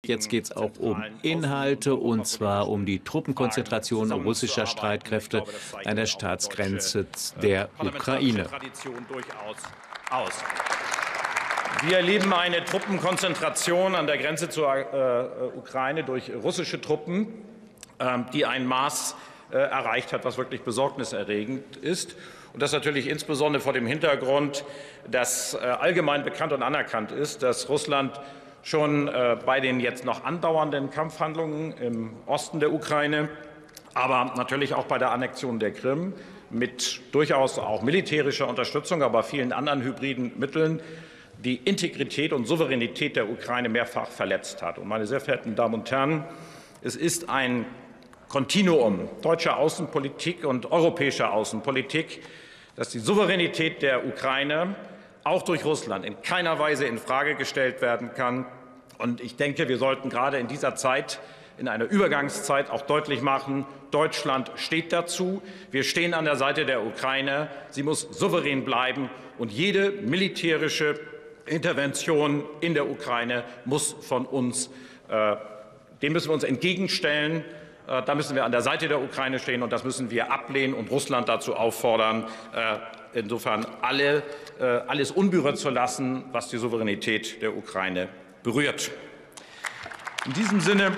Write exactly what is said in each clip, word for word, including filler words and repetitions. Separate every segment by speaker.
Speaker 1: Jetzt geht es auch um Inhalte, und zwar um die Truppenkonzentration russischer Streitkräfte an der Staatsgrenze der Ukraine.
Speaker 2: Wir erleben eine Truppenkonzentration an der Grenze zur äh, Ukraine durch russische Truppen, äh, die ein Maß äh, erreicht hat, was wirklich besorgniserregend ist. Und das natürlich insbesondere vor dem Hintergrund, dass äh, allgemein bekannt und anerkannt ist, dass Russland schon äh, bei den jetzt noch andauernden Kampfhandlungen im Osten der Ukraine, aber natürlich auch bei der Annexion der Krim mit durchaus auch militärischer Unterstützung, aber vielen anderen hybriden Mitteln die Integrität und Souveränität der Ukraine mehrfach verletzt hat. Und meine sehr verehrten Damen und Herren, es ist ein Kontinuum deutscher Außenpolitik und europäischer Außenpolitik, dass die Souveränität der Ukraine auch durch Russland in keiner Weise infrage gestellt werden kann. Und ich denke, wir sollten gerade in dieser Zeit, in einer Übergangszeit, auch deutlich machen, Deutschland steht dazu. Wir stehen an der Seite der Ukraine. Sie muss souverän bleiben, und jede militärische Intervention in der Ukraine muss von uns, äh, dem müssen wir uns entgegenstellen. Äh, da müssen wir an der Seite der Ukraine stehen, und das müssen wir ablehnen und Russland dazu auffordern, äh, insofern alle, äh, alles unberührt zu lassen, was die Souveränität der Ukraine berührt. In diesem Sinne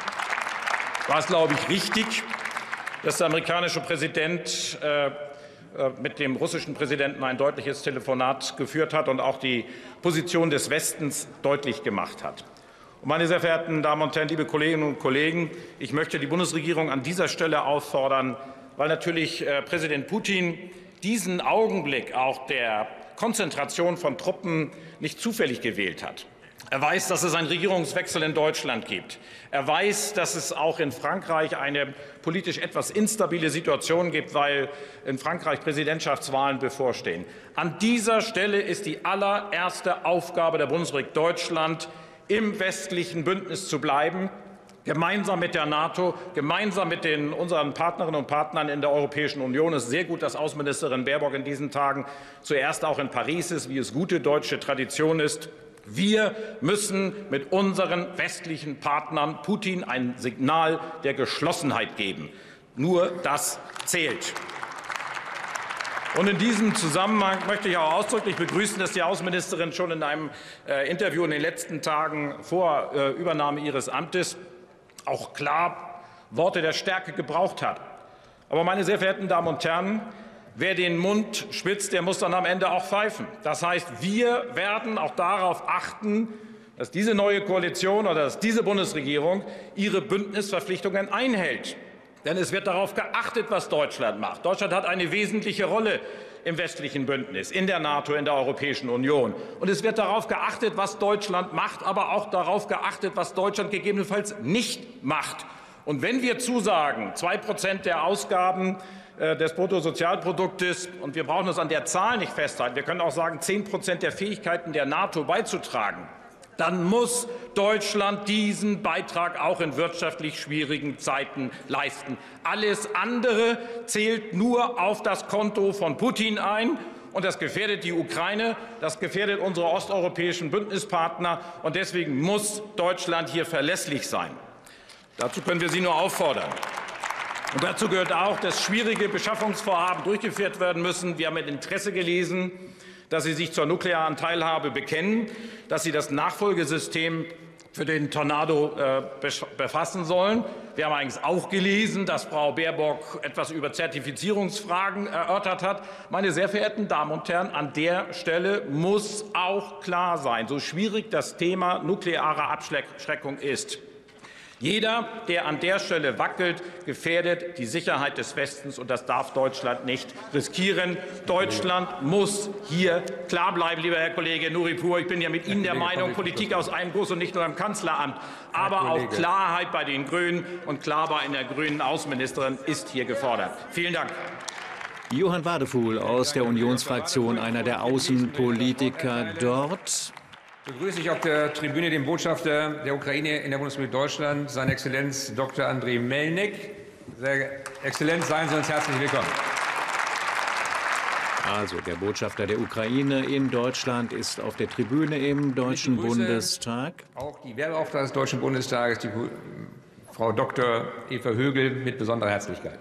Speaker 2: war es, glaube ich, richtig, dass der amerikanische Präsident äh, mit dem russischen Präsidenten ein deutliches Telefonat geführt hat und auch die Position des Westens deutlich gemacht hat. Und meine sehr verehrten Damen und Herren, liebe Kolleginnen und Kollegen, ich möchte die Bundesregierung an dieser Stelle auffordern, weil natürlich äh, Präsident Putin diesen Augenblick auch der Konzentration von Truppen nicht zufällig gewählt hat. Er weiß, dass es einen Regierungswechsel in Deutschland gibt. Er weiß, dass es auch in Frankreich eine politisch etwas instabile Situation gibt, weil in Frankreich Präsidentschaftswahlen bevorstehen. An dieser Stelle ist die allererste Aufgabe der Bundesrepublik Deutschland, im westlichen Bündnis zu bleiben, gemeinsam mit der NATO, gemeinsam mit den, unseren Partnerinnen und Partnern in der Europäischen Union. Es ist sehr gut, dass Außenministerin Baerbock in diesen Tagen zuerst auch in Paris ist, wie es gute deutsche Tradition ist. Wir müssen mit unseren westlichen Partnern Putin ein Signal der Geschlossenheit geben. Nur das zählt. Und in diesem Zusammenhang möchte ich auch ausdrücklich begrüßen, dass die Außenministerin schon in einem äh, Interview in den letzten Tagen vor äh, Übernahme ihres Amtes auch klar Worte der Stärke gebraucht hat. Aber, meine sehr verehrten Damen und Herren, wer den Mund spitzt, der muss dann am Ende auch pfeifen. Das heißt, wir werden auch darauf achten, dass diese neue Koalition oder dass diese Bundesregierung ihre Bündnisverpflichtungen einhält. Denn es wird darauf geachtet, was Deutschland macht. Deutschland hat eine wesentliche Rolle im westlichen Bündnis, in der NATO, in der Europäischen Union. Und es wird darauf geachtet, was Deutschland macht, aber auch darauf geachtet, was Deutschland gegebenenfalls nicht macht. Und wenn wir zusagen, zwei Prozent der Ausgaben des Bruttosozialproduktes, und wir brauchen uns an der Zahl nicht festhalten, wir können auch sagen, zehn Prozent der Fähigkeiten der NATO beizutragen, dann muss Deutschland diesen Beitrag auch in wirtschaftlich schwierigen Zeiten leisten. Alles andere zählt nur auf das Konto von Putin ein. Und das gefährdet die Ukraine, das gefährdet unsere osteuropäischen Bündnispartner. Und deswegen muss Deutschland hier verlässlich sein. Dazu können wir Sie nur auffordern. Und dazu gehört auch, dass schwierige Beschaffungsvorhaben durchgeführt werden müssen. Wir haben mit Interesse gelesen, dass Sie sich zur nuklearen Teilhabe bekennen, dass Sie das Nachfolgesystem für den Tornado äh, befassen sollen. Wir haben eigentlich auch gelesen, dass Frau Baerbock etwas über Zertifizierungsfragen erörtert hat. Meine sehr verehrten Damen und Herren, an der Stelle muss auch klar sein, so schwierig das Thema nukleare Abschreckung ist: Jeder, der an der Stelle wackelt, gefährdet die Sicherheit des Westens, und das darf Deutschland nicht riskieren. Deutschland muss hier klar bleiben, lieber Herr Kollege Nuripur. Ich bin ja mit Ihnen der Meinung, Politik aus einem Guss und nicht nur im Kanzleramt. Aber auch Klarheit bei den Grünen und klar bei einer grünen Außenministerin ist hier gefordert. Vielen Dank.
Speaker 1: Johann Wadefuhl aus der Unionsfraktion, einer der Außenpolitiker dort.
Speaker 3: Begrüße ich auf der Tribüne den Botschafter der Ukraine in der Bundesrepublik Deutschland, seine Exzellenz Doktor Andriy Melnik. Sehr Exzellenz, seien Sie uns herzlich willkommen.
Speaker 1: Also, der Botschafter der Ukraine in Deutschland ist auf der Tribüne im Deutschen Bundestag.
Speaker 3: Auch die Wehrbeauftragte des Deutschen Bundestages, die Frau Doktor Eva Högel, mit besonderer Herzlichkeit.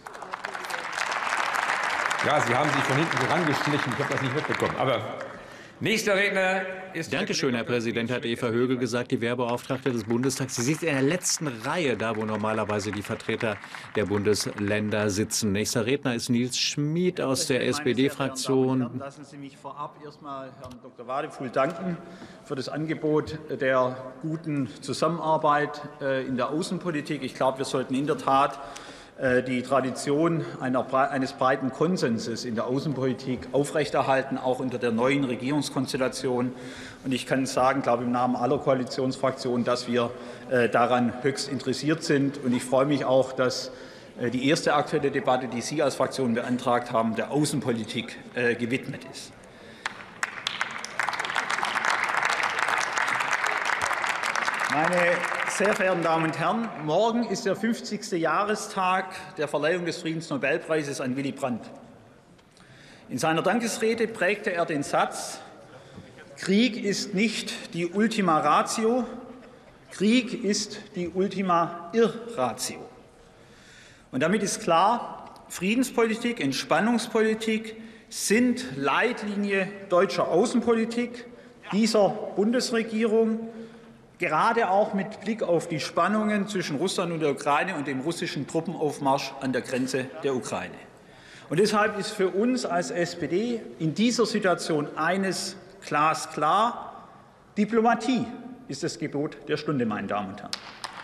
Speaker 3: Ja, Sie haben sich von hinten herangeschlichen. Ich habe das nicht mitbekommen. Aber nächster Redner ist...
Speaker 1: Dankeschön, Herr Präsident, hat Eva Högel gesagt, die Wehrbeauftragte des Bundestags. Sie sitzt in der letzten Reihe, da wo normalerweise die Vertreter der Bundesländer sitzen. Nächster Redner ist Nils Schmid aus der S P D-Fraktion.
Speaker 4: Lassen Sie mich vorab erst mal Herrn Doktor Wadefuhl danken für das Angebot der guten Zusammenarbeit in der Außenpolitik. Ich glaube, wir sollten in der Tat die Tradition eines breiten Konsenses in der Außenpolitik aufrechterhalten, auch unter der neuen Regierungskonstellation. Und ich kann sagen, glaube im Namen aller Koalitionsfraktionen, dass wir daran höchst interessiert sind. Und ich freue mich auch, dass die erste aktuelle Debatte, die Sie als Fraktion beantragt haben, der Außenpolitik gewidmet ist. Meine sehr verehrten Damen und Herren, morgen ist der fünfzigste Jahrestag der Verleihung des Friedensnobelpreises an Willy Brandt. In seiner Dankesrede prägte er den Satz: Krieg ist nicht die Ultima Ratio, Krieg ist die Ultima Irratio. Und damit ist klar, Friedenspolitik, Entspannungspolitik sind Leitlinie deutscher Außenpolitik, dieser Bundesregierung, gerade auch mit Blick auf die Spannungen zwischen Russland und der Ukraine und dem russischen Truppenaufmarsch an der Grenze der Ukraine. Und deshalb ist für uns als S P D in dieser Situation eines glasklar: Diplomatie ist das Gebot der Stunde, meine Damen und Herren.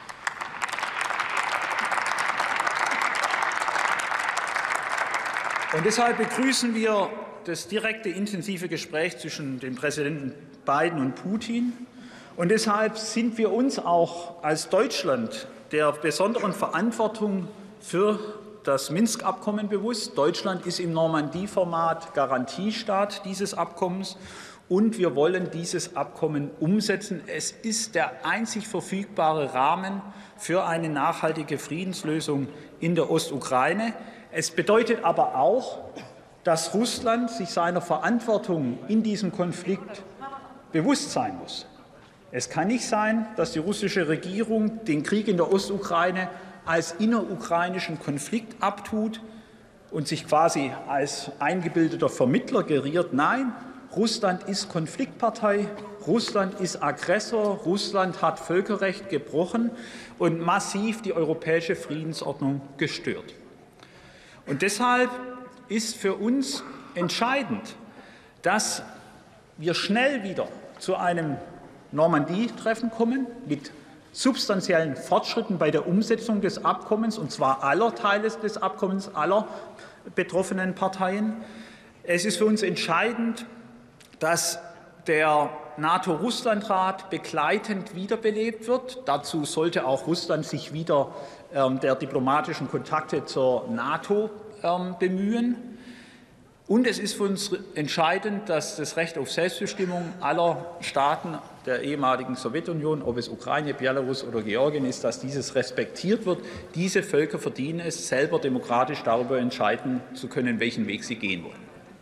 Speaker 4: Und deshalb begrüßen wir das direkte, intensive Gespräch zwischen den Präsidenten Biden und Putin. Und deshalb sind wir uns auch als Deutschland der besonderen Verantwortung für das Minsk-Abkommen bewusst. Deutschland ist im Normandie-Format Garantiestaat dieses Abkommens, und wir wollen dieses Abkommen umsetzen. Es ist der einzig verfügbare Rahmen für eine nachhaltige Friedenslösung in der Ostukraine. Es bedeutet aber auch, dass Russland sich seiner Verantwortung in diesem Konflikt bewusst sein muss. Es kann nicht sein, dass die russische Regierung den Krieg in der Ostukraine als innerukrainischen Konflikt abtut und sich quasi als eingebildeter Vermittler geriert. Nein, Russland ist Konfliktpartei, Russland ist Aggressor, Russland hat Völkerrecht gebrochen und massiv die europäische Friedensordnung gestört. Und deshalb ist für uns entscheidend, dass wir schnell wieder zu einem Normandie-Treffen kommen, mit substanziellen Fortschritten bei der Umsetzung des Abkommens, und zwar aller Teile des Abkommens, aller betroffenen Parteien. Es ist für uns entscheidend, dass der NATO-Russland-Rat begleitend wiederbelebt wird. Dazu sollte auch Russland sich wieder ähm, der diplomatischen Kontakte zur NATO ähm, bemühen. Und es ist für uns entscheidend, dass das Recht auf Selbstbestimmung aller Staaten der ehemaligen Sowjetunion, ob es Ukraine, Belarus oder Georgien ist, dass dieses respektiert wird. Diese Völker verdienen es, selber demokratisch darüber entscheiden zu können, welchen Weg sie gehen wollen.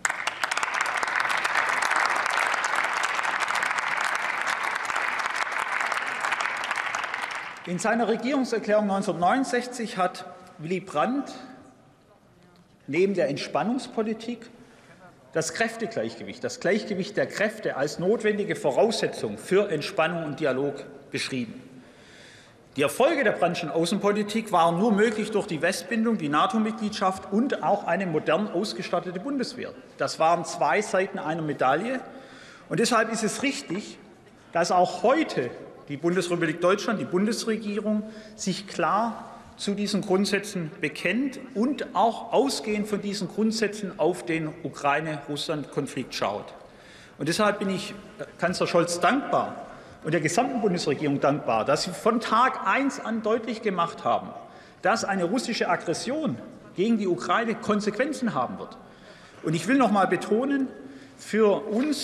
Speaker 4: In seiner Regierungserklärung neunzehnhundertneunundsechzig hat Willy Brandt neben der Entspannungspolitik das Kräftegleichgewicht, das Gleichgewicht der Kräfte als notwendige Voraussetzung für Entspannung und Dialog beschrieben. Die Erfolge der Brandtschen Außenpolitik waren nur möglich durch die Westbindung, die NATO-Mitgliedschaft und auch eine modern ausgestattete Bundeswehr. Das waren zwei Seiten einer Medaille. Und deshalb ist es richtig, dass auch heute die Bundesrepublik Deutschland, die Bundesregierung, sich klar zu diesen Grundsätzen bekennt und auch ausgehend von diesen Grundsätzen auf den Ukraine-Russland-Konflikt schaut. Und deshalb bin ich Kanzler Scholz dankbar und der gesamten Bundesregierung dankbar, dass Sie von Tag eins an deutlich gemacht haben, dass eine russische Aggression gegen die Ukraine Konsequenzen haben wird. Und ich will noch einmal betonen, für uns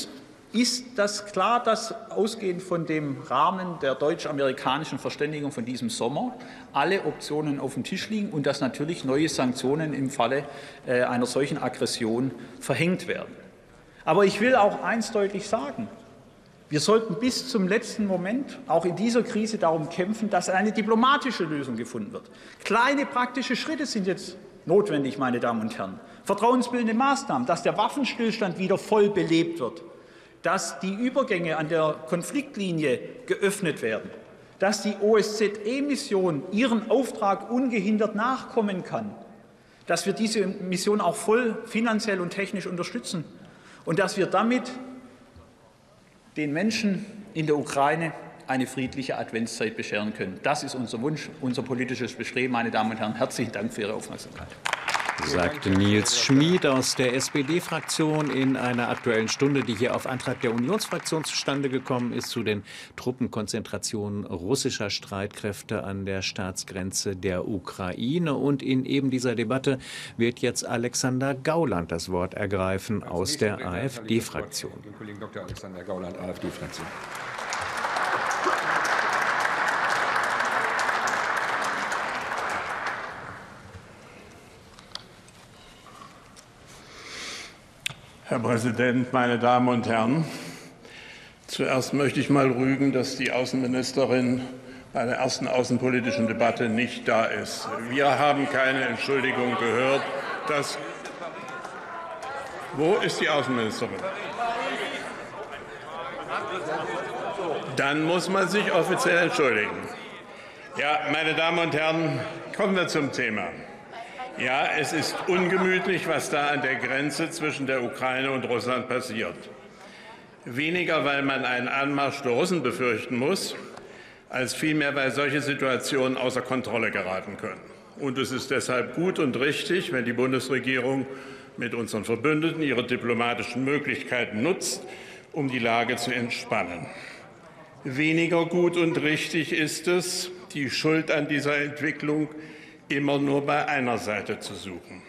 Speaker 4: ist das klar, dass ausgehend von dem Rahmen der deutsch-amerikanischen Verständigung von diesem Sommer alle Optionen auf dem Tisch liegen und dass natürlich neue Sanktionen im Falle einer solchen Aggression verhängt werden. Aber ich will auch eins deutlich sagen. Wir sollten bis zum letzten Moment auch in dieser Krise darum kämpfen, dass eine diplomatische Lösung gefunden wird. Kleine praktische Schritte sind jetzt notwendig, meine Damen und Herren. Vertrauensbildende Maßnahmen, dass der Waffenstillstand wieder voll belebt wird, dass die Übergänge an der Konfliktlinie geöffnet werden, dass die O S Z E-Mission ihren Auftrag ungehindert nachkommen kann, dass wir diese Mission auch voll finanziell und technisch unterstützen und dass wir damit den Menschen in der Ukraine eine friedliche Adventszeit bescheren können. Das ist unser Wunsch, unser politisches Bestreben. Meine Damen und Herren, herzlichen Dank für Ihre Aufmerksamkeit.
Speaker 1: Sagte Nils Schmid aus der S P D-Fraktion in einer Aktuellen Stunde, die hier auf Antrag der Unionsfraktion zustande gekommen ist, zu den Truppenkonzentrationen russischer Streitkräfte an der Staatsgrenze der Ukraine. Und in eben dieser Debatte wird jetzt Alexander Gauland das Wort ergreifen aus der AfD-Fraktion.
Speaker 3: Kollegen Doktor Alexander Gauland, AfD-Fraktion.
Speaker 5: Herr Präsident, meine Damen und Herren! Zuerst möchte ich mal rügen, dass die Außenministerin bei der ersten außenpolitischen Debatte nicht da ist. Wir haben keine Entschuldigung gehört. Dass Wo ist die Außenministerin? Dann muss man sich offiziell entschuldigen. Ja, meine Damen und Herren, kommen wir zum Thema. Ja, es ist ungemütlich, was da an der Grenze zwischen der Ukraine und Russland passiert. Weniger, weil man einen Anmarsch der Russen befürchten muss, als vielmehr, weil solche Situationen außer Kontrolle geraten können. Und es ist deshalb gut und richtig, wenn die Bundesregierung mit unseren Verbündeten ihre diplomatischen Möglichkeiten nutzt, um die Lage zu entspannen. Weniger gut und richtig ist es, die Schuld an dieser Entwicklung immer nur bei einer Seite zu suchen.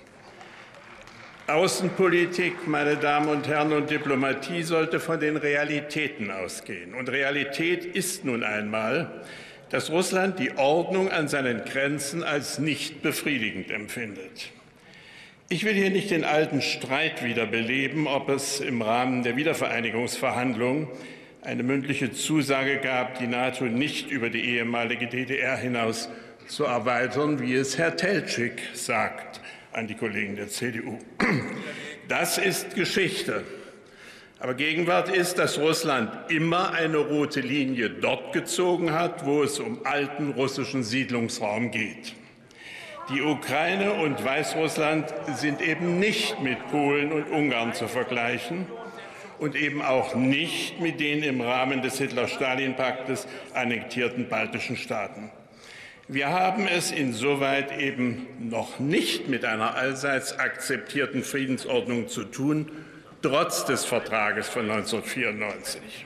Speaker 5: Außenpolitik, meine Damen und Herren, und Diplomatie sollte von den Realitäten ausgehen. Und Realität ist nun einmal, dass Russland die Ordnung an seinen Grenzen als nicht befriedigend empfindet. Ich will hier nicht den alten Streit wiederbeleben, ob es im Rahmen der Wiedervereinigungsverhandlungen eine mündliche Zusage gab, die NATO nicht über die ehemalige D D R hinaus zu erweitern, wie es Herr Teltschik sagt an die Kollegen der C D U. Das ist Geschichte. Aber Gegenwart ist, dass Russland immer eine rote Linie dort gezogen hat, wo es um alten russischen Siedlungsraum geht. Die Ukraine und Weißrussland sind eben nicht mit Polen und Ungarn zu vergleichen und eben auch nicht mit den im Rahmen des Hitler-Stalin-Paktes annektierten baltischen Staaten. Wir haben es insoweit eben noch nicht mit einer allseits akzeptierten Friedensordnung zu tun, trotz des Vertrages von neunzehnhundertvierundneunzig.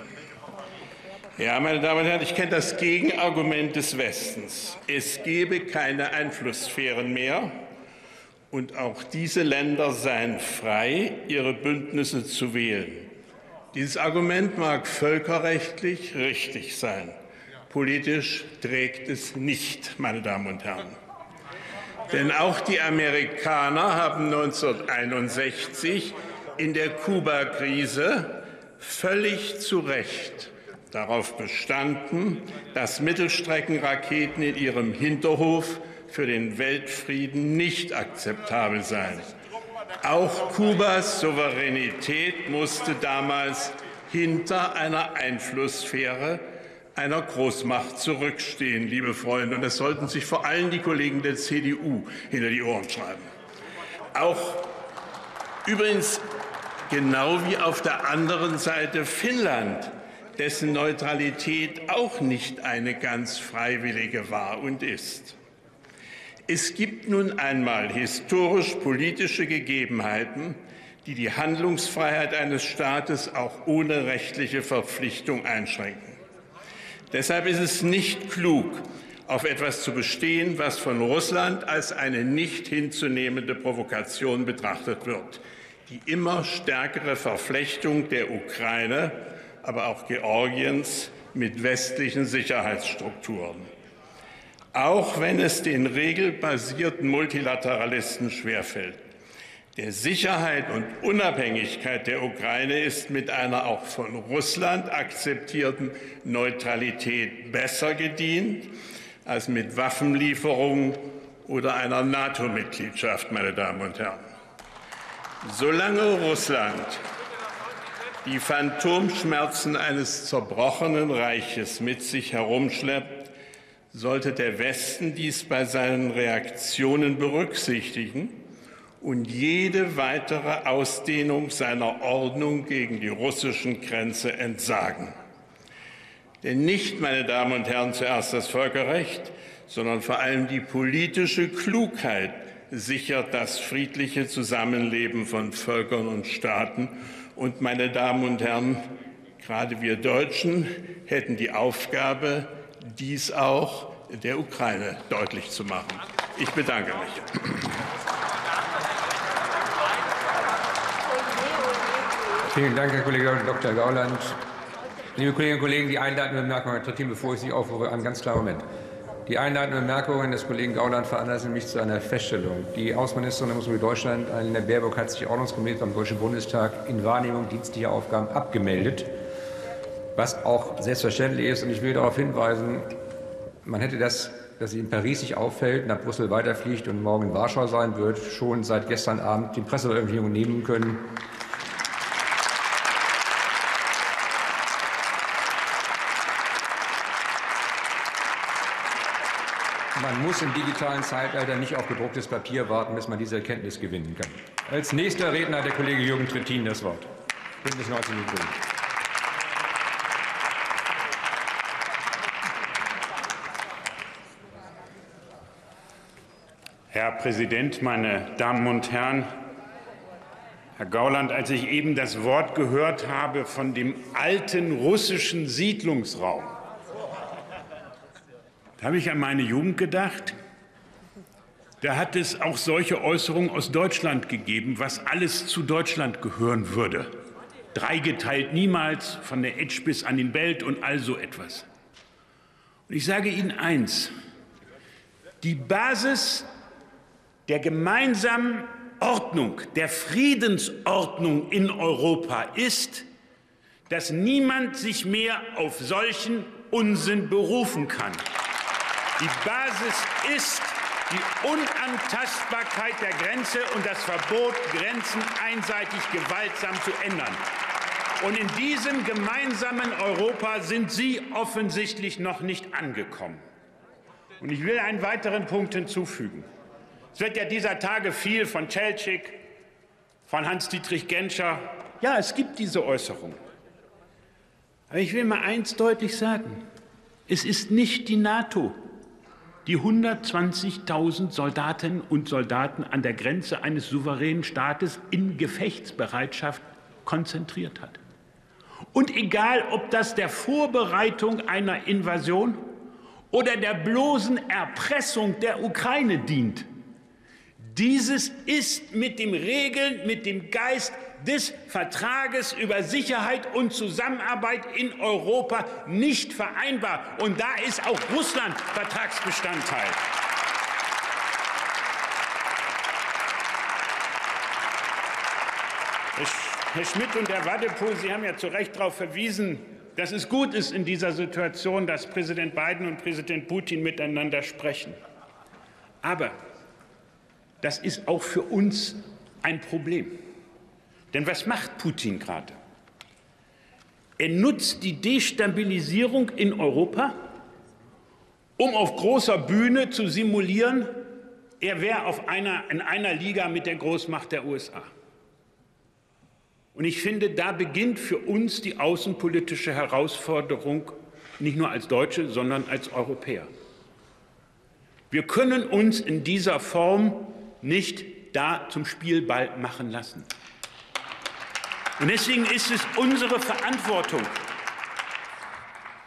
Speaker 5: Ja, meine Damen und Herren, ich kenne das Gegenargument des Westens. Es gebe keine Einflusssphären mehr, und auch diese Länder seien frei, ihre Bündnisse zu wählen. Dieses Argument mag völkerrechtlich richtig sein. Politisch trägt es nicht, meine Damen und Herren. Denn auch die Amerikaner haben neunzehnhunderteinundsechzig in der Kuba-Krise völlig zu Recht darauf bestanden, dass Mittelstreckenraketen in ihrem Hinterhof für den Weltfrieden nicht akzeptabel seien. Auch Kubas Souveränität musste damals hinter einer Einflusssphäre einer Großmacht zurückstehen, liebe Freunde. Und das sollten sich vor allem die Kollegen der C D U hinter die Ohren schreiben. Auch übrigens genau wie auf der anderen Seite Finnland, dessen Neutralität auch nicht eine ganz freiwillige war und ist. Es gibt nun einmal historisch-politische Gegebenheiten, die die Handlungsfreiheit eines Staates auch ohne rechtliche Verpflichtung einschränken. Deshalb ist es nicht klug, auf etwas zu bestehen, was von Russland als eine nicht hinzunehmende Provokation betrachtet wird. die immer stärkere Verflechtung der Ukraine, aber auch Georgiens mit westlichen Sicherheitsstrukturen. Auch wenn es den regelbasierten Multilateralisten schwerfällt, der Sicherheit und Unabhängigkeit der Ukraine ist mit einer auch von Russland akzeptierten Neutralität besser gedient als mit Waffenlieferungen oder einer NATO-Mitgliedschaft, meine Damen und Herren. Solange Russland die Phantomschmerzen eines zerbrochenen Reiches mit sich herumschleppt, sollte der Westen dies bei seinen Reaktionen berücksichtigen und jede weitere Ausdehnung seiner Ordnung gegen die russischen Grenze entsagen. Denn nicht, meine Damen und Herren, zuerst das Völkerrecht, sondern vor allem die politische Klugheit sichert das friedliche Zusammenleben von Völkern und Staaten. Und, meine Damen und Herren, gerade wir Deutschen hätten die Aufgabe, dies auch der Ukraine deutlich zu machen. Ich bedanke mich.
Speaker 3: Vielen Dank, Herr Kollege Doktor Gauland. Liebe Kolleginnen und Kollegen, die einleitende Bemerkung, Herr Trittin, bevor ich Sie aufrufe, einen ganz klaren Moment. Die einleitenden Bemerkungen des Kollegen Gauland veranlassen mich zu einer Feststellung. Die Außenministerin der Bundesrepublik Deutschland, Annalena Baerbock, hat sich ordnungsgemäß beim Deutschen Bundestag in Wahrnehmung dienstlicher Aufgaben abgemeldet, was auch selbstverständlich ist. Und ich will darauf hinweisen, man hätte das, dass sie in Paris sich auffällt, nach Brüssel weiterfliegt und morgen in Warschau sein wird, schon seit gestern Abend die Presseveröffentlichung nehmen können. Man muss im digitalen Zeitalter nicht auf gedrucktes Papier warten, bis man diese Erkenntnis gewinnen kann. Als nächster Redner hat der Kollege Jürgen Trittin das Wort. Bündnis neunzig Grünen.
Speaker 6: Herr Präsident, meine Damen und Herren! Herr Gauland, als ich eben das Wort gehört habe von dem alten russischen Siedlungsraum, da habe ich an meine Jugend gedacht. Da hat es auch solche Äußerungen aus Deutschland gegeben, was alles zu Deutschland gehören würde. Dreigeteilt niemals, von der Etsch bis an den Belt und all so etwas. Und ich sage Ihnen eins: Die Basis der gemeinsamen Ordnung, der Friedensordnung in Europa ist, dass niemand sich mehr auf solchen Unsinn berufen kann. Die Basis ist die Unantastbarkeit der Grenze und das Verbot, Grenzen einseitig gewaltsam zu ändern. Und in diesem gemeinsamen Europa sind Sie offensichtlich noch nicht angekommen. Und ich will einen weiteren Punkt hinzufügen. Es wird ja dieser Tage viel von Čelčík, von Hans-Dietrich Genscher. Ja, es gibt diese Äußerung. Aber ich will mal eins deutlich sagen. Es ist nicht die NATO, die hundertzwanzigtausend Soldatinnen und Soldaten an der Grenze eines souveränen Staates in Gefechtsbereitschaft konzentriert hat. Und egal, ob das der Vorbereitung einer Invasion oder der bloßen Erpressung der Ukraine dient, dieses ist mit den Regeln, mit dem Geist des Vertrages über Sicherheit und Zusammenarbeit in Europa nicht vereinbar. Und da ist auch Russland Vertragsbestandteil. Herr Schmidt und Herr Wadepohl, Sie haben ja zu Recht darauf verwiesen, dass es gut ist in dieser Situation, dass Präsident Biden und Präsident Putin miteinander sprechen. Aber das ist auch für uns ein Problem. Denn was macht Putin gerade? Er nutzt die Destabilisierung in Europa, um auf großer Bühne zu simulieren, er wäre auf einer, in einer Liga mit der Großmacht der U S A. Und ich finde, da beginnt für uns die außenpolitische Herausforderung, nicht nur als Deutsche, sondern als Europäer. Wir können uns in dieser Form nicht da zum Spielball machen lassen. Und deswegen ist es unsere Verantwortung,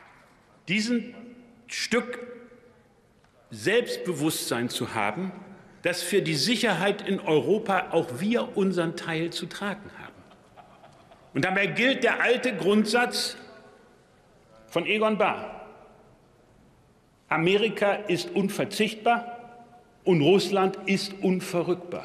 Speaker 6: diesen Stück Selbstbewusstsein zu haben, dass für die Sicherheit in Europa auch wir unseren Teil zu tragen haben. Und dabei gilt der alte Grundsatz von Egon Bahr: Amerika ist unverzichtbar und Russland ist unverrückbar.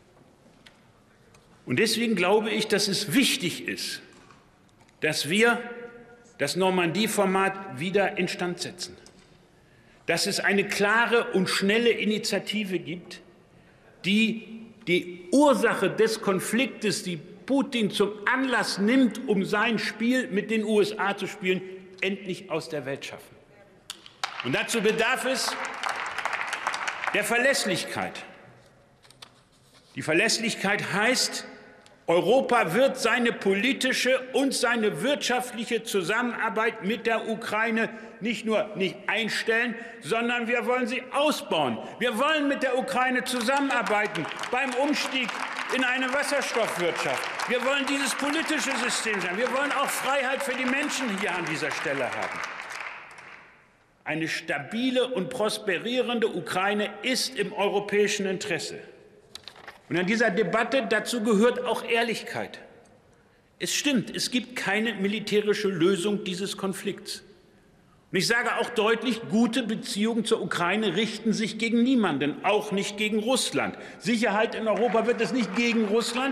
Speaker 6: Und deswegen glaube ich, dass es wichtig ist, dass wir das Normandie-Format wieder instand setzen, dass es eine klare und schnelle Initiative gibt, die die Ursache des Konfliktes, die Putin zum Anlass nimmt, um sein Spiel mit den U S A zu spielen, endlich aus der Welt schaffen. Und dazu bedarf es der Verlässlichkeit. Die Verlässlichkeit heißt, Europa wird seine politische und seine wirtschaftliche Zusammenarbeit mit der Ukraine nicht nur nicht einstellen, sondern wir wollen sie ausbauen. Wir wollen mit der Ukraine zusammenarbeiten beim Umstieg in eine Wasserstoffwirtschaft. Wir wollen dieses politische System sein. Wir wollen auch Freiheit für die Menschen hier an dieser Stelle haben. Eine stabile und prosperierende Ukraine ist im europäischen Interesse. Und an dieser Debatte, dazu gehört auch Ehrlichkeit. Es stimmt, es gibt keine militärische Lösung dieses Konflikts. Und ich sage auch deutlich, gute Beziehungen zur Ukraine richten sich gegen niemanden, auch nicht gegen Russland. Sicherheit in Europa wird es nicht gegen Russland.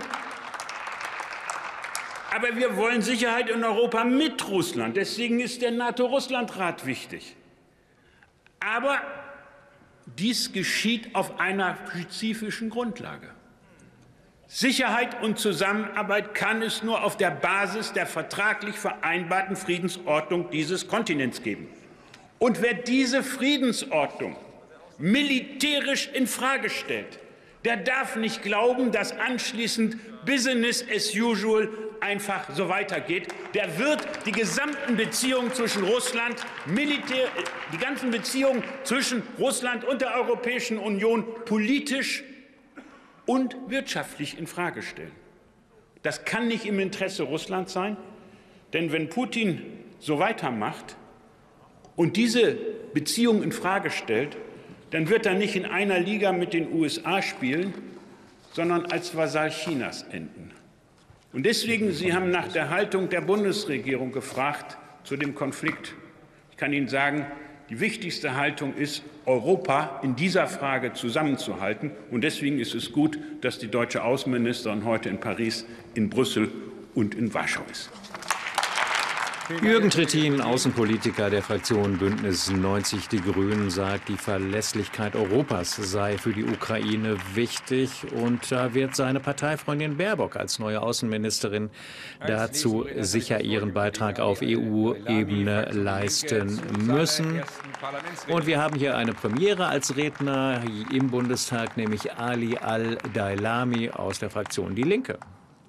Speaker 6: Aber wir wollen Sicherheit in Europa mit Russland. Deswegen ist der NATO-Russland-Rat wichtig. Aber dies geschieht auf einer spezifischen Grundlage. Sicherheit und Zusammenarbeit kann es nur auf der Basis der vertraglich vereinbarten Friedensordnung dieses Kontinents geben. Und wer diese Friedensordnung militärisch infrage stellt, der darf nicht glauben, dass anschließend Business as usual einfach so weitergeht. Der wird die gesamten Beziehungen zwischen Russland, Militär, die ganzen Beziehungen zwischen Russland und der Europäischen Union politisch und wirtschaftlich infrage stellen. Das kann nicht im Interesse Russlands sein, denn wenn Putin so weitermacht und diese Beziehungen infrage stellt, dann wird er nicht in einer Liga mit den U S A spielen, sondern als Vasall Chinas enden. Und deswegen, Sie haben nach der Haltung der Bundesregierung gefragt zu dem Konflikt. Ich kann Ihnen sagen, die wichtigste Haltung ist, Europa in dieser Frage zusammenzuhalten. Und deswegen ist es gut, dass die deutsche Außenministerin heute in Paris, in Brüssel und in Warschau ist.
Speaker 1: Jürgen Trittin, Außenpolitiker der Fraktion Bündnis neunzig Die Grünen, sagt, die Verlässlichkeit Europas sei für die Ukraine wichtig. Und da wird seine Parteifreundin Baerbock als neue Außenministerin dazu sicher ihren Beitrag auf E U-Ebene leisten müssen. Und wir haben hier eine Premiere als Redner im Bundestag, nämlich Ali Al-Dailami aus der Fraktion Die Linke.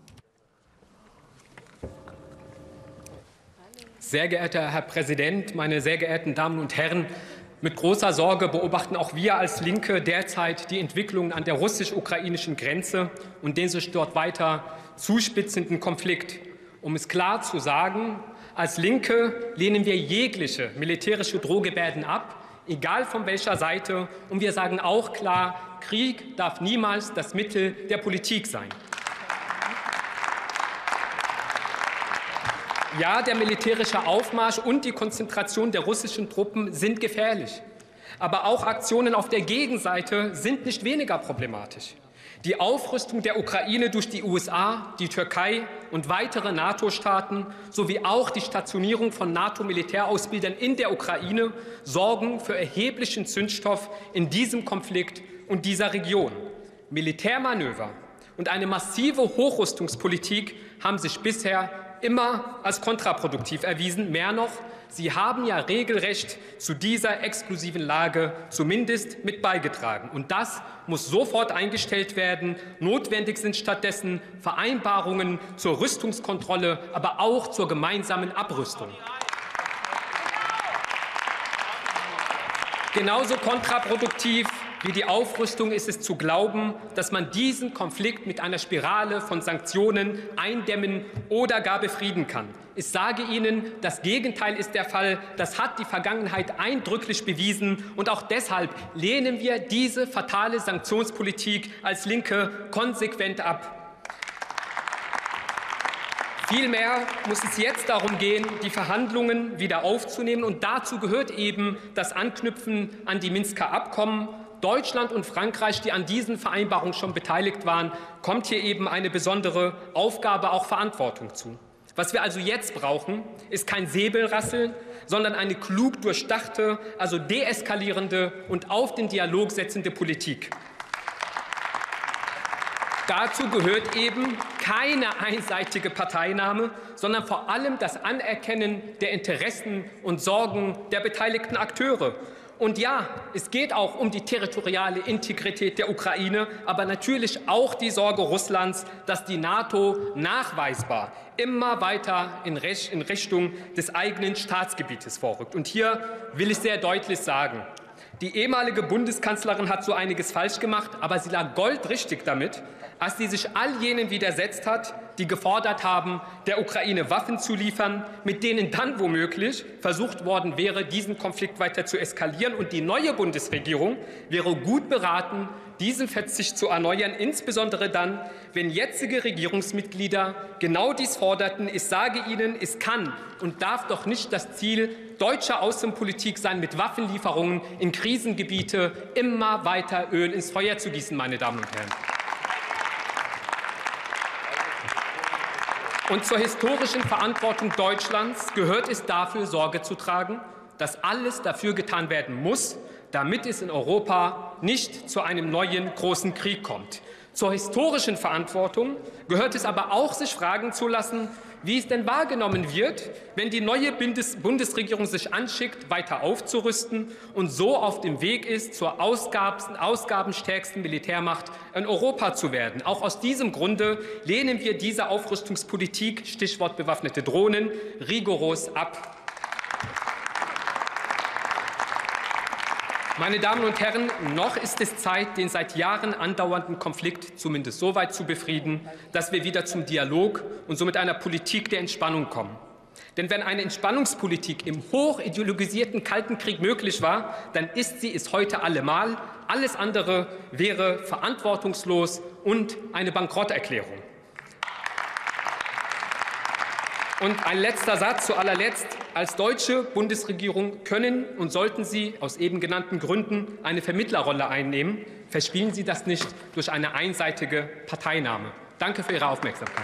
Speaker 7: Sehr geehrter Herr Präsident, meine sehr geehrten Damen und Herren! Mit großer Sorge beobachten auch wir als Linke derzeit die Entwicklungen an der russisch-ukrainischen Grenze und den sich dort weiter zuspitzenden Konflikt. Um es klar zu sagen, als Linke lehnen wir jegliche militärische Drohgebärden ab, egal von welcher Seite. Und wir sagen auch klar, Krieg darf niemals das Mittel der Politik sein. Ja, der militärische Aufmarsch und die Konzentration der russischen Truppen sind gefährlich. Aber auch Aktionen auf der Gegenseite sind nicht weniger problematisch. Die Aufrüstung der Ukraine durch die U S A, die Türkei und weitere NATO-Staaten sowie auch die Stationierung von NATO-Militärausbildern in der Ukraine sorgen für erheblichen Zündstoff in diesem Konflikt und dieser Region. Militärmanöver und eine massive Hochrüstungspolitik haben sich bisher immer als kontraproduktiv erwiesen. Mehr noch, sie haben ja regelrecht zu dieser exklusiven Lage zumindest mit beigetragen. Und das muss sofort eingestellt werden. Notwendig sind stattdessen Vereinbarungen zur Rüstungskontrolle, aber auch zur gemeinsamen Abrüstung. Genauso kontraproduktiv wie die Aufrüstung ist es zu glauben, dass man diesen Konflikt mit einer Spirale von Sanktionen eindämmen oder gar befrieden kann. Ich sage Ihnen, das Gegenteil ist der Fall. Das hat die Vergangenheit eindrücklich bewiesen. Und auch deshalb lehnen wir diese fatale Sanktionspolitik als Linke konsequent ab. Vielmehr muss es jetzt darum gehen, die Verhandlungen wieder aufzunehmen. Und dazu gehört eben das Anknüpfen an die Minsker Abkommen. Deutschland und Frankreich, die an diesen Vereinbarungen schon beteiligt waren, kommt hier eben eine besondere Aufgabe, auch Verantwortung zu. Was wir also jetzt brauchen, ist kein Säbelrasseln, sondern eine klug durchdachte, also deeskalierende und auf den Dialog setzende Politik. Dazu gehört eben keine einseitige Parteinahme, sondern vor allem das Anerkennen der Interessen und Sorgen der beteiligten Akteure. Und ja, es geht auch um die territoriale Integrität der Ukraine, aber natürlich auch die Sorge Russlands, dass die NATO nachweisbar immer weiter in Richtung des eigenen Staatsgebietes vorrückt. Und hier will ich sehr deutlich sagen, die ehemalige Bundeskanzlerin hat so einiges falsch gemacht, aber sie lag goldrichtig damit, als sie sich all jenen widersetzt hat, die gefordert haben, der Ukraine Waffen zu liefern, mit denen dann womöglich versucht worden wäre, diesen Konflikt weiter zu eskalieren. Und die neue Bundesregierung wäre gut beraten, diesen Verzicht zu erneuern, insbesondere dann, wenn jetzige Regierungsmitglieder genau dies forderten. Ich sage Ihnen, es kann und darf doch nicht das Ziel deutscher Außenpolitik sein, mit Waffenlieferungen in Krisengebiete immer weiter Öl ins Feuer zu gießen, meine Damen und Herren. Und zur historischen Verantwortung Deutschlands gehört es dafür, Sorge zu tragen, dass alles dafür getan werden muss, damit es in Europa nicht zu einem neuen großen Krieg kommt. Zur historischen Verantwortung gehört es aber auch, sich fragen zu lassen, wie es denn wahrgenommen wird, wenn die neue Bundesregierung sich anschickt, weiter aufzurüsten und so auf dem Weg ist, zur ausgabenstärksten Militärmacht in Europa zu werden. Auch aus diesem Grunde lehnen wir diese Aufrüstungspolitik, Stichwort bewaffnete Drohnen, rigoros ab. Meine Damen und Herren, noch ist es Zeit, den seit Jahren andauernden Konflikt zumindest so weit zu befrieden, dass wir wieder zum Dialog und somit einer Politik der Entspannung kommen. Denn wenn eine Entspannungspolitik im hochideologisierten Kalten Krieg möglich war, dann ist sie es heute allemal. Alles andere wäre verantwortungslos und eine Bankrotterklärung. Und ein letzter Satz zu allerletzt. Als deutsche Bundesregierung können und sollten Sie aus eben genannten Gründen eine Vermittlerrolle einnehmen. Verspielen Sie das nicht durch eine einseitige Parteinahme. Danke für Ihre Aufmerksamkeit.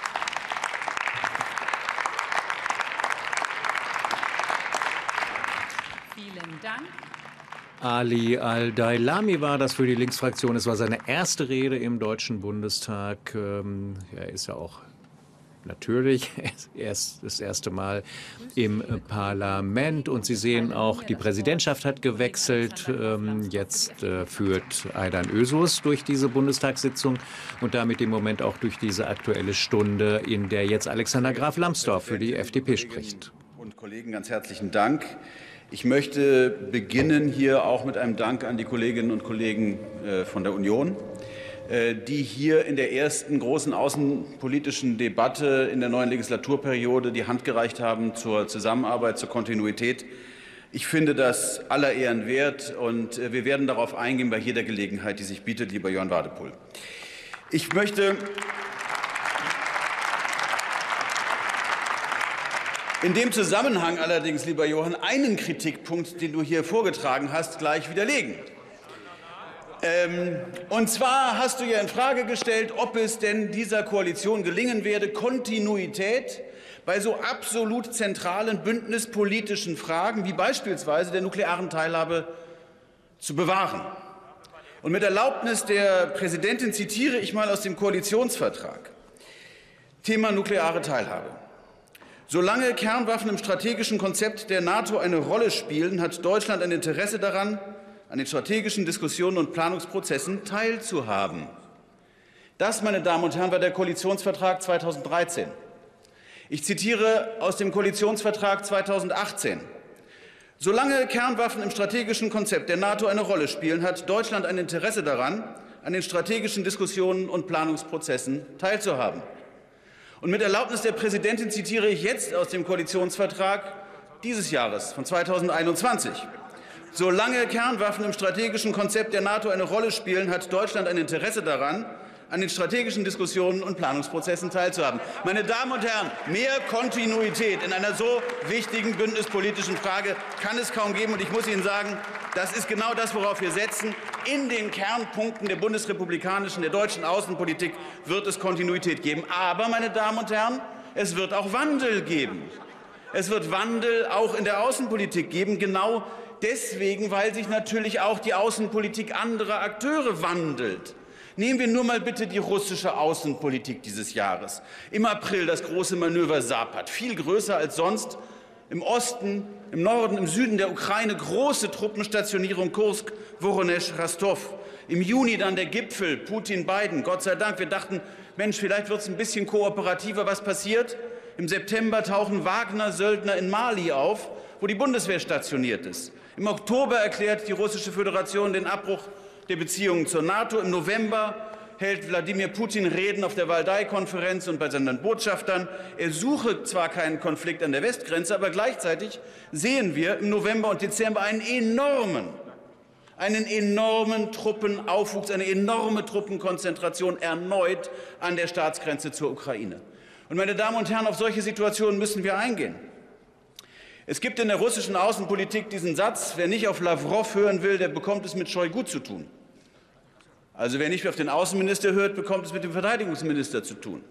Speaker 8: Vielen Dank.
Speaker 1: Ali Al-Dailami war das für die Linksfraktion. Es war seine erste Rede im Deutschen Bundestag. Er ist ja auch natürlich erst das erste Mal im Parlament. Und Sie sehen auch, die Präsidentschaft hat gewechselt. Jetzt führt Aydan Özurs durch diese Bundestagssitzung und damit im Moment auch durch diese Aktuelle Stunde, in der jetzt Alexander Graf Lambsdorff für die F D P spricht.
Speaker 9: Und Kollegen, ganz herzlichen Dank. Ich möchte beginnen hier auch mit einem Dank an die Kolleginnen und Kollegen von der Union, die hier in der ersten großen außenpolitischen Debatte in der neuen Legislaturperiode die Hand gereicht haben zur Zusammenarbeit, zur Kontinuität. Ich finde das aller Ehren wert, und wir werden darauf eingehen bei jeder Gelegenheit, die sich bietet, lieber Jörn Wadepohl. Ich möchte in dem Zusammenhang allerdings, lieber Johann, einen Kritikpunkt, den du hier vorgetragen hast, gleich widerlegen. Ähm, und zwar hast du ja in Frage gestellt, ob es denn dieser Koalition gelingen werde, Kontinuität bei so absolut zentralen bündnispolitischen Fragen wie beispielsweise der nuklearen Teilhabe zu bewahren. Und mit Erlaubnis der Präsidentin zitiere ich mal aus dem Koalitionsvertrag. Thema nukleare Teilhabe. Solange Kernwaffen im strategischen Konzept der NATO eine Rolle spielen, hat Deutschland ein Interesse daran, an den strategischen Diskussionen und Planungsprozessen teilzuhaben. Das, meine Damen und Herren, war der Koalitionsvertrag zweitausenddreizehn. Ich zitiere aus dem Koalitionsvertrag zweitausendachtzehn. Solange Kernwaffen im strategischen Konzept der NATO eine Rolle spielen, hat Deutschland ein Interesse daran, an den strategischen Diskussionen und Planungsprozessen teilzuhaben. Und mit Erlaubnis der Präsidentin zitiere ich jetzt aus dem Koalitionsvertrag dieses Jahres von zweitausendeinundzwanzig. Solange Kernwaffen im strategischen Konzept der NATO eine Rolle spielen, hat Deutschland ein Interesse daran, an den strategischen Diskussionen und Planungsprozessen teilzuhaben. Meine Damen und Herren, mehr Kontinuität in einer so wichtigen bündnispolitischen Frage kann es kaum geben. Und ich muss Ihnen sagen, das ist genau das, worauf wir setzen. In den Kernpunkten der bundesrepublikanischen, der deutschen Außenpolitik wird es Kontinuität geben. Aber, meine Damen und Herren, es wird auch Wandel geben. Es wird Wandel auch in der Außenpolitik geben, genau deswegen, weil sich natürlich auch die Außenpolitik anderer Akteure wandelt. Nehmen wir nur mal bitte die russische Außenpolitik dieses Jahres. Im April das große Manöver Sapad, viel größer als sonst. Im Osten, im Norden, im Süden der Ukraine große Truppenstationierung Kursk, Woronesch, Rostov. Im Juni dann der Gipfel Putin-Biden. Gott sei Dank, wir dachten, Mensch, vielleicht wird es ein bisschen kooperativer. Was passiert? Im September tauchen Wagner-Söldner in Mali auf, wo die Bundeswehr stationiert ist. Im Oktober erklärt die Russische Föderation den Abbruch der Beziehungen zur NATO. Im November hält Wladimir Putin Reden auf der Waldai-Konferenz und bei seinen Botschaftern. Er suche zwar keinen Konflikt an der Westgrenze, aber gleichzeitig sehen wir im November und Dezember einen enormen, einen enormen Truppenaufwuchs, eine enorme Truppenkonzentration erneut an der Staatsgrenze zur Ukraine. Und, meine Damen und Herren, auf solche Situationen müssen wir eingehen. Es gibt in der russischen Außenpolitik diesen Satz, wer nicht auf Lawrow hören will, der bekommt es mit Shoigu zu tun. Also wer nicht auf den Außenminister hört, bekommt es mit dem Verteidigungsminister zu tun.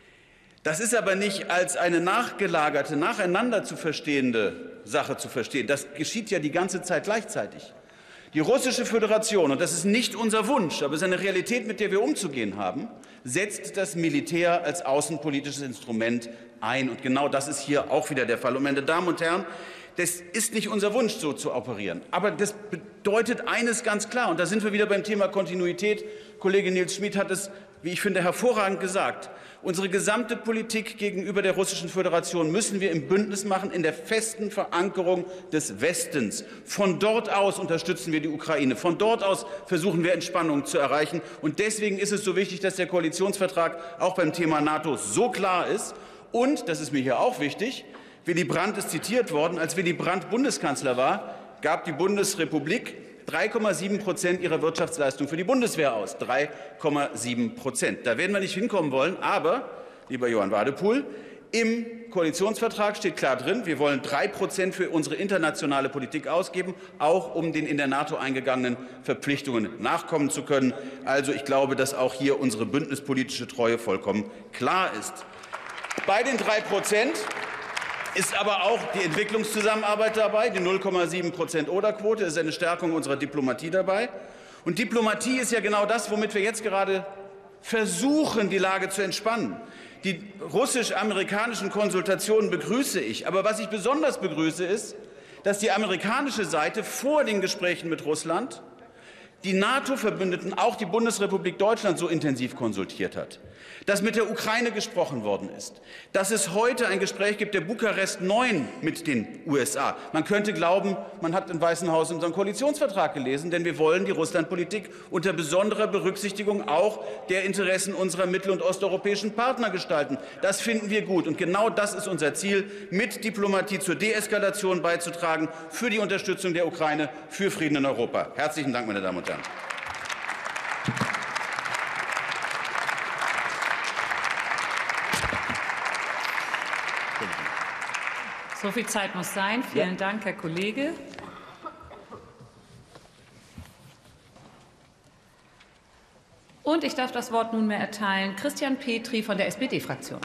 Speaker 9: Das ist aber nicht als eine nachgelagerte, nacheinander zu verstehende Sache zu verstehen. Das geschieht ja die ganze Zeit gleichzeitig. Die Russische Föderation, und das ist nicht unser Wunsch, aber es ist eine Realität, mit der wir umzugehen haben, setzt das Militär als außenpolitisches Instrument ein. Und genau das ist hier auch wieder der Fall. Und, meine Damen und Herren, das ist nicht unser Wunsch, so zu operieren. Aber das bedeutet eines ganz klar, und da sind wir wieder beim Thema Kontinuität. Kollege Nils Schmid hat es, wie ich finde, hervorragend gesagt. Unsere gesamte Politik gegenüber der Russischen Föderation müssen wir im Bündnis machen, in der festen Verankerung des Westens. Von dort aus unterstützen wir die Ukraine. Von dort aus versuchen wir, Entspannung zu erreichen. Und deswegen ist es so wichtig, dass der Koalitionsvertrag auch beim Thema NATO so klar ist. Und, das ist mir hier auch wichtig, Willy Brandt ist zitiert worden, als Willy Brandt Bundeskanzler war, gab die Bundesrepublik drei Komma sieben Prozent ihrer Wirtschaftsleistung für die Bundeswehr aus. drei Komma sieben Prozent. Da werden wir nicht hinkommen wollen. Aber, lieber Johann Wadepool, im Koalitionsvertrag steht klar drin, wir wollen drei Prozent für unsere internationale Politik ausgeben, auch um den in der NATO eingegangenen Verpflichtungen nachkommen zu können. Also ich glaube, dass auch hier unsere bündnispolitische Treue vollkommen klar ist. Bei den drei Prozent ist aber auch die Entwicklungszusammenarbeit dabei, die null Komma sieben Prozent O D A-Quote ist eine Stärkung unserer Diplomatie dabei. Und Diplomatie ist ja genau das, womit wir jetzt gerade versuchen, die Lage zu entspannen. Die russisch-amerikanischen Konsultationen begrüße ich. Aber was ich besonders begrüße, ist, dass die amerikanische Seite vor den Gesprächen mit Russland die NATO-Verbündeten, auch die Bundesrepublik Deutschland, so intensiv konsultiert hat, dass mit der Ukraine gesprochen worden ist, dass es heute ein Gespräch gibt, der Bukarest neun mit den U S A. Man könnte glauben, man hat im Weißen Haus unseren Koalitionsvertrag gelesen, denn wir wollen die Russlandpolitik unter besonderer Berücksichtigung auch der Interessen unserer mittel- und osteuropäischen Partner gestalten. Das finden wir gut. Und genau das ist unser Ziel, mit Diplomatie zur Deeskalation beizutragen, für die Unterstützung der Ukraine, für Frieden in Europa. Herzlichen Dank, meine Damen und Herren.
Speaker 8: So viel Zeit muss sein. Vielen ja. Dank, Herr Kollege. Und ich darf das Wort nunmehr erteilen Christian Petri von der S P D-Fraktion.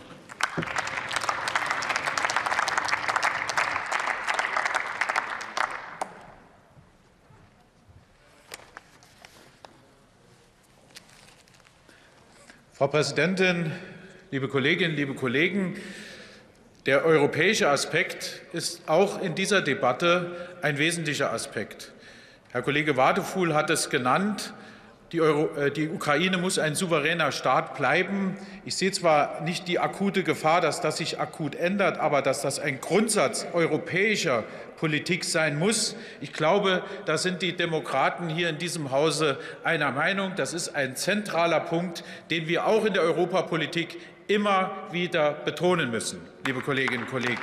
Speaker 10: Frau Präsidentin, liebe Kolleginnen, liebe Kollegen! Der europäische Aspekt ist auch in dieser Debatte ein wesentlicher Aspekt. Herr Kollege Wadefuhl hat es genannt. Die, Euro, äh, die Ukraine muss ein souveräner Staat bleiben. Ich sehe zwar nicht die akute Gefahr, dass das sich akut ändert, aber dass das ein Grundsatz europäischer Politik sein muss. Ich glaube, da sind die Demokraten hier in diesem Hause einer Meinung. Das ist ein zentraler Punkt, den wir auch in der Europapolitik immer wieder betonen müssen, liebe Kolleginnen und Kollegen.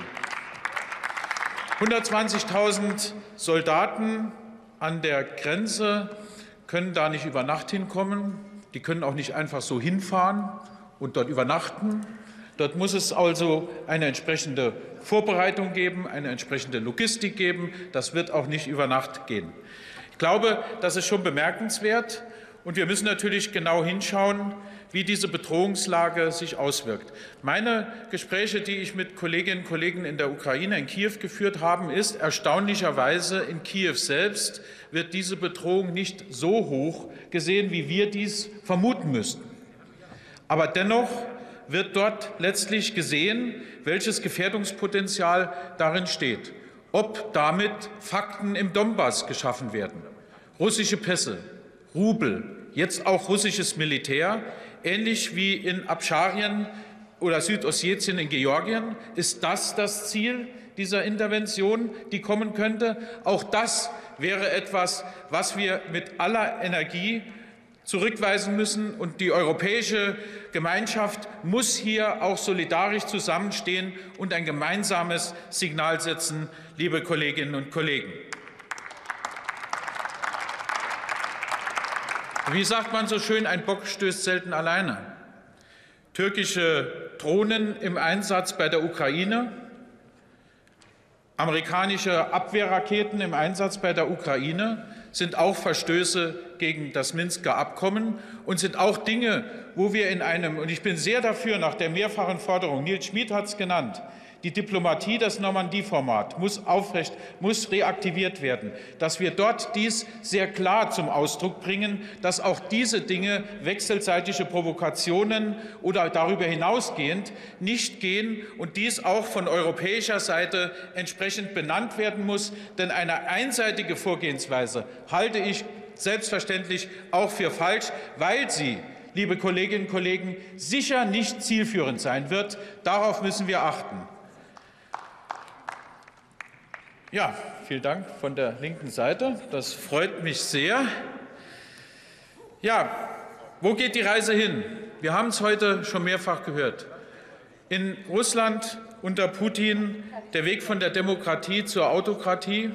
Speaker 10: hundertzwanzigtausend Soldaten an der Grenze können da nicht über Nacht hinkommen. Die können auch nicht einfach so hinfahren und dort übernachten. Dort muss es also eine entsprechende Vorbereitung geben, eine entsprechende Logistik geben. Das wird auch nicht über Nacht gehen. Ich glaube, das ist schon bemerkenswert. Und wir müssen natürlich genau hinschauen, wie diese Bedrohungslage sich auswirkt. Meine Gespräche, die ich mit Kolleginnen und Kollegen in der Ukraine, in Kiew geführt habe, ist erstaunlicherweise, in Kiew selbst wird diese Bedrohung nicht so hoch gesehen, wie wir dies vermuten müssten. Aber dennoch wird dort letztlich gesehen, welches Gefährdungspotenzial darin steht, ob damit Fakten im Donbass geschaffen werden, russische Pässe, Rubel, jetzt auch russisches Militär, ähnlich wie in Abscharien oder Südossetien in Georgien. Ist das das Ziel dieser Intervention, die kommen könnte? Auch das wäre etwas, was wir mit aller Energie zurückweisen müssen. Und die europäische Gemeinschaft muss hier auch solidarisch zusammenstehen und ein gemeinsames Signal setzen, liebe Kolleginnen und Kollegen. Wie sagt man so schön, ein Bock stößt selten alleine. Türkische Drohnen im Einsatz bei der Ukraine, amerikanische Abwehrraketen im Einsatz bei der Ukraine sind auch Verstöße gegen das Minsker Abkommen und sind auch Dinge, wo wir in einem, und ich bin sehr dafür, nach der mehrfachen Forderung, Nils Schmid hat es genannt, die Diplomatie, das Normandie-Format muss aufrecht, muss reaktiviert werden, dass wir dort dies sehr klar zum Ausdruck bringen, dass auch diese Dinge, wechselseitige Provokationen oder darüber hinausgehend, nicht gehen und dies auch von europäischer Seite entsprechend benannt werden muss. Denn eine einseitige Vorgehensweise halte ich selbstverständlich auch für falsch, weil sie, liebe Kolleginnen und Kollegen, sicher nicht zielführend sein wird. Darauf müssen wir achten. Ja, vielen Dank von der linken Seite. Das freut mich sehr. Ja, wo geht die Reise hin? Wir haben es heute schon mehrfach gehört. In Russland unter Putin der Weg von der Demokratie zur Autokratie.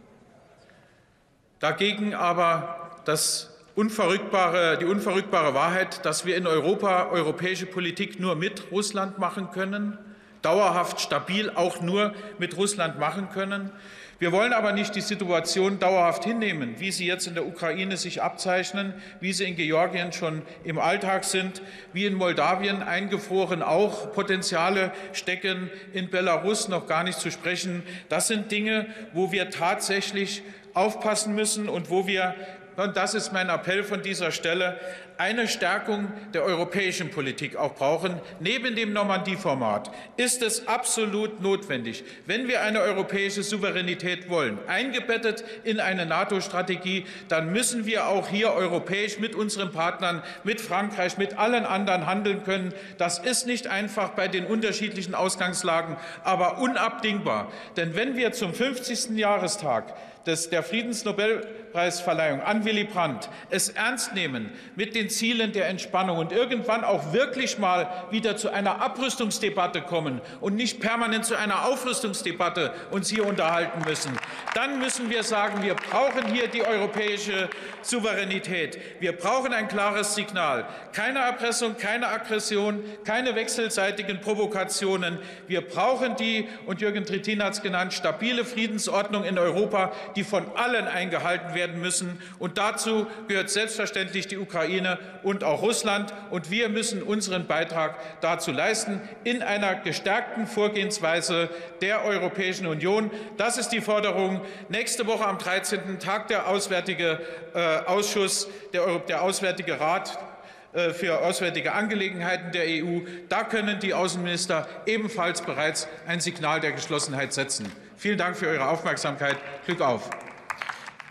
Speaker 10: Dagegen aber das unverrückbare, die unverrückbare Wahrheit, dass wir in Europa europäische Politik nur mit Russland machen können, dauerhaft stabil auch nur mit Russland machen können. Wir wollen aber nicht die Situation dauerhaft hinnehmen, wie sie jetzt in der Ukraine sich abzeichnen, wie sie in Georgien schon im Alltag sind, wie in Moldawien eingefroren auch Potenziale stecken, in Belarus noch gar nicht zu sprechen. Das sind Dinge, wo wir tatsächlich aufpassen müssen und wo wir, und das ist mein Appell von dieser Stelle, eine Stärkung der europäischen Politik auch brauchen. Neben dem Normandie-Format ist es absolut notwendig, wenn wir eine europäische Souveränität wollen, eingebettet in eine NATO-Strategie, dann müssen wir auch hier europäisch mit unseren Partnern, mit Frankreich, mit allen anderen handeln können. Das ist nicht einfach bei den unterschiedlichen Ausgangslagen, aber unabdingbar. Denn wenn wir zum fünfzigsten Jahrestag des, der Friedensnobelpreisverleihung an Willy Brandt es ernst nehmen mit den Zielen der Entspannung und irgendwann auch wirklich mal wieder zu einer Abrüstungsdebatte kommen und nicht permanent zu einer Aufrüstungsdebatte uns hier unterhalten müssen, dann müssen wir sagen, wir brauchen hier die europäische Souveränität. Wir brauchen ein klares Signal. Keine Erpressung, keine Aggression, keine wechselseitigen Provokationen. Wir brauchen die, und Jürgen Trittin hat es genannt, stabile Friedensordnung in Europa, die von allen eingehalten werden müssen. Und dazu gehört selbstverständlich die Ukraine und auch Russland. Und wir müssen unseren Beitrag dazu leisten, in einer gestärkten Vorgehensweise der Europäischen Union. Das ist die Forderung. Nächste Woche am dreizehnten tagt der Auswärtige äh, Ausschuss, der, der Auswärtige Rat für Auswärtige Angelegenheiten der E U. Da können die Außenminister ebenfalls bereits ein Signal der Geschlossenheit setzen. Vielen Dank für Ihre Aufmerksamkeit. Glück auf.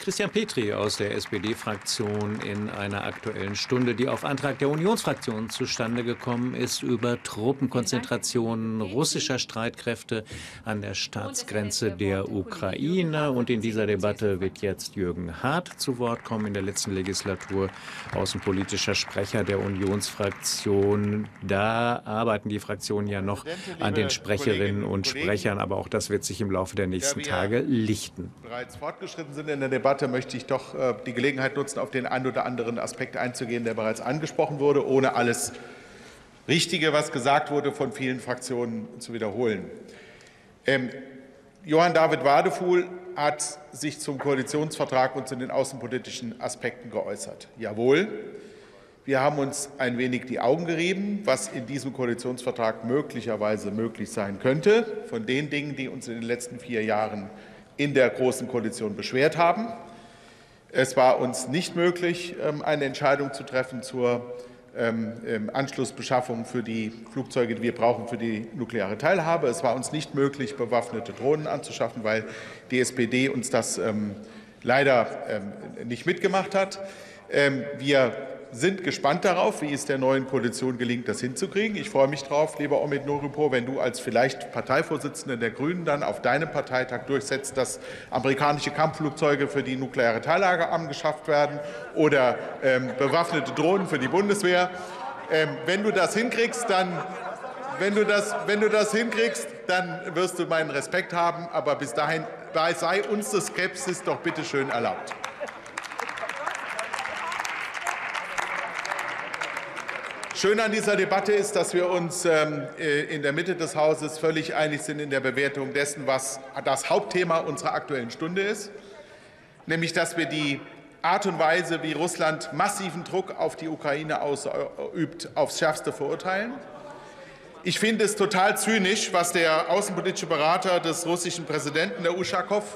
Speaker 1: Christian Petri aus der S P D-Fraktion in einer Aktuellen Stunde, die auf Antrag der Unionsfraktion zustande gekommen ist, über Truppenkonzentrationen russischer Streitkräfte an der Staatsgrenze der Ukraine. Und in dieser Debatte wird jetzt Jürgen Hart zu Wort kommen, in der letzten Legislatur außenpolitischer Sprecher der Unionsfraktion. Da arbeiten die Fraktionen ja noch an den Sprecherinnen und Sprechern, aber auch das wird sich im Laufe der nächsten Tage lichten.
Speaker 11: Bereits fortgeschritten sind in der Debatte, möchte ich doch äh, die Gelegenheit nutzen, auf den einen oder anderen Aspekt einzugehen, der bereits angesprochen wurde, ohne alles Richtige, was gesagt wurde, von vielen Fraktionen zu wiederholen. Ähm, Johann David Wadefuhl hat sich zum Koalitionsvertrag und zu den außenpolitischen Aspekten geäußert. Jawohl, wir haben uns ein wenig die Augen gerieben, was in diesem Koalitionsvertrag möglicherweise möglich sein könnte, von den Dingen, die uns in den letzten vier Jahren in der Großen Koalition beschwert haben. Es war uns nicht möglich, eine Entscheidung zu treffen zur Anschlussbeschaffung für die Flugzeuge, die wir brauchen für die nukleare Teilhabe. Es war uns nicht möglich, bewaffnete Drohnen anzuschaffen, weil die S P D uns das leider nicht mitgemacht hat. Wir sind gespannt darauf, wie es der neuen Koalition gelingt, das hinzukriegen. Ich freue mich darauf, lieber Omid Nuripur, wenn du als vielleicht Parteivorsitzender der Grünen dann auf deinem Parteitag durchsetzt, dass amerikanische Kampfflugzeuge für die nukleare Teillage angeschafft werden oder ähm, bewaffnete Drohnen für die Bundeswehr. Ähm, wenn du das hinkriegst, dann wenn du das, wenn du das hinkriegst, dann wirst du meinen Respekt haben. Aber bis dahin sei uns die Skepsis doch bitte schön erlaubt. Schön an dieser Debatte ist, dass wir uns in der Mitte des Hauses völlig einig sind in der Bewertung dessen, was das Hauptthema unserer Aktuellen Stunde ist, nämlich dass wir die Art und Weise, wie Russland massiven Druck auf die Ukraine ausübt, aufs Schärfste verurteilen. Ich finde es total zynisch, was der außenpolitische Berater des russischen Präsidenten, der Uschakow,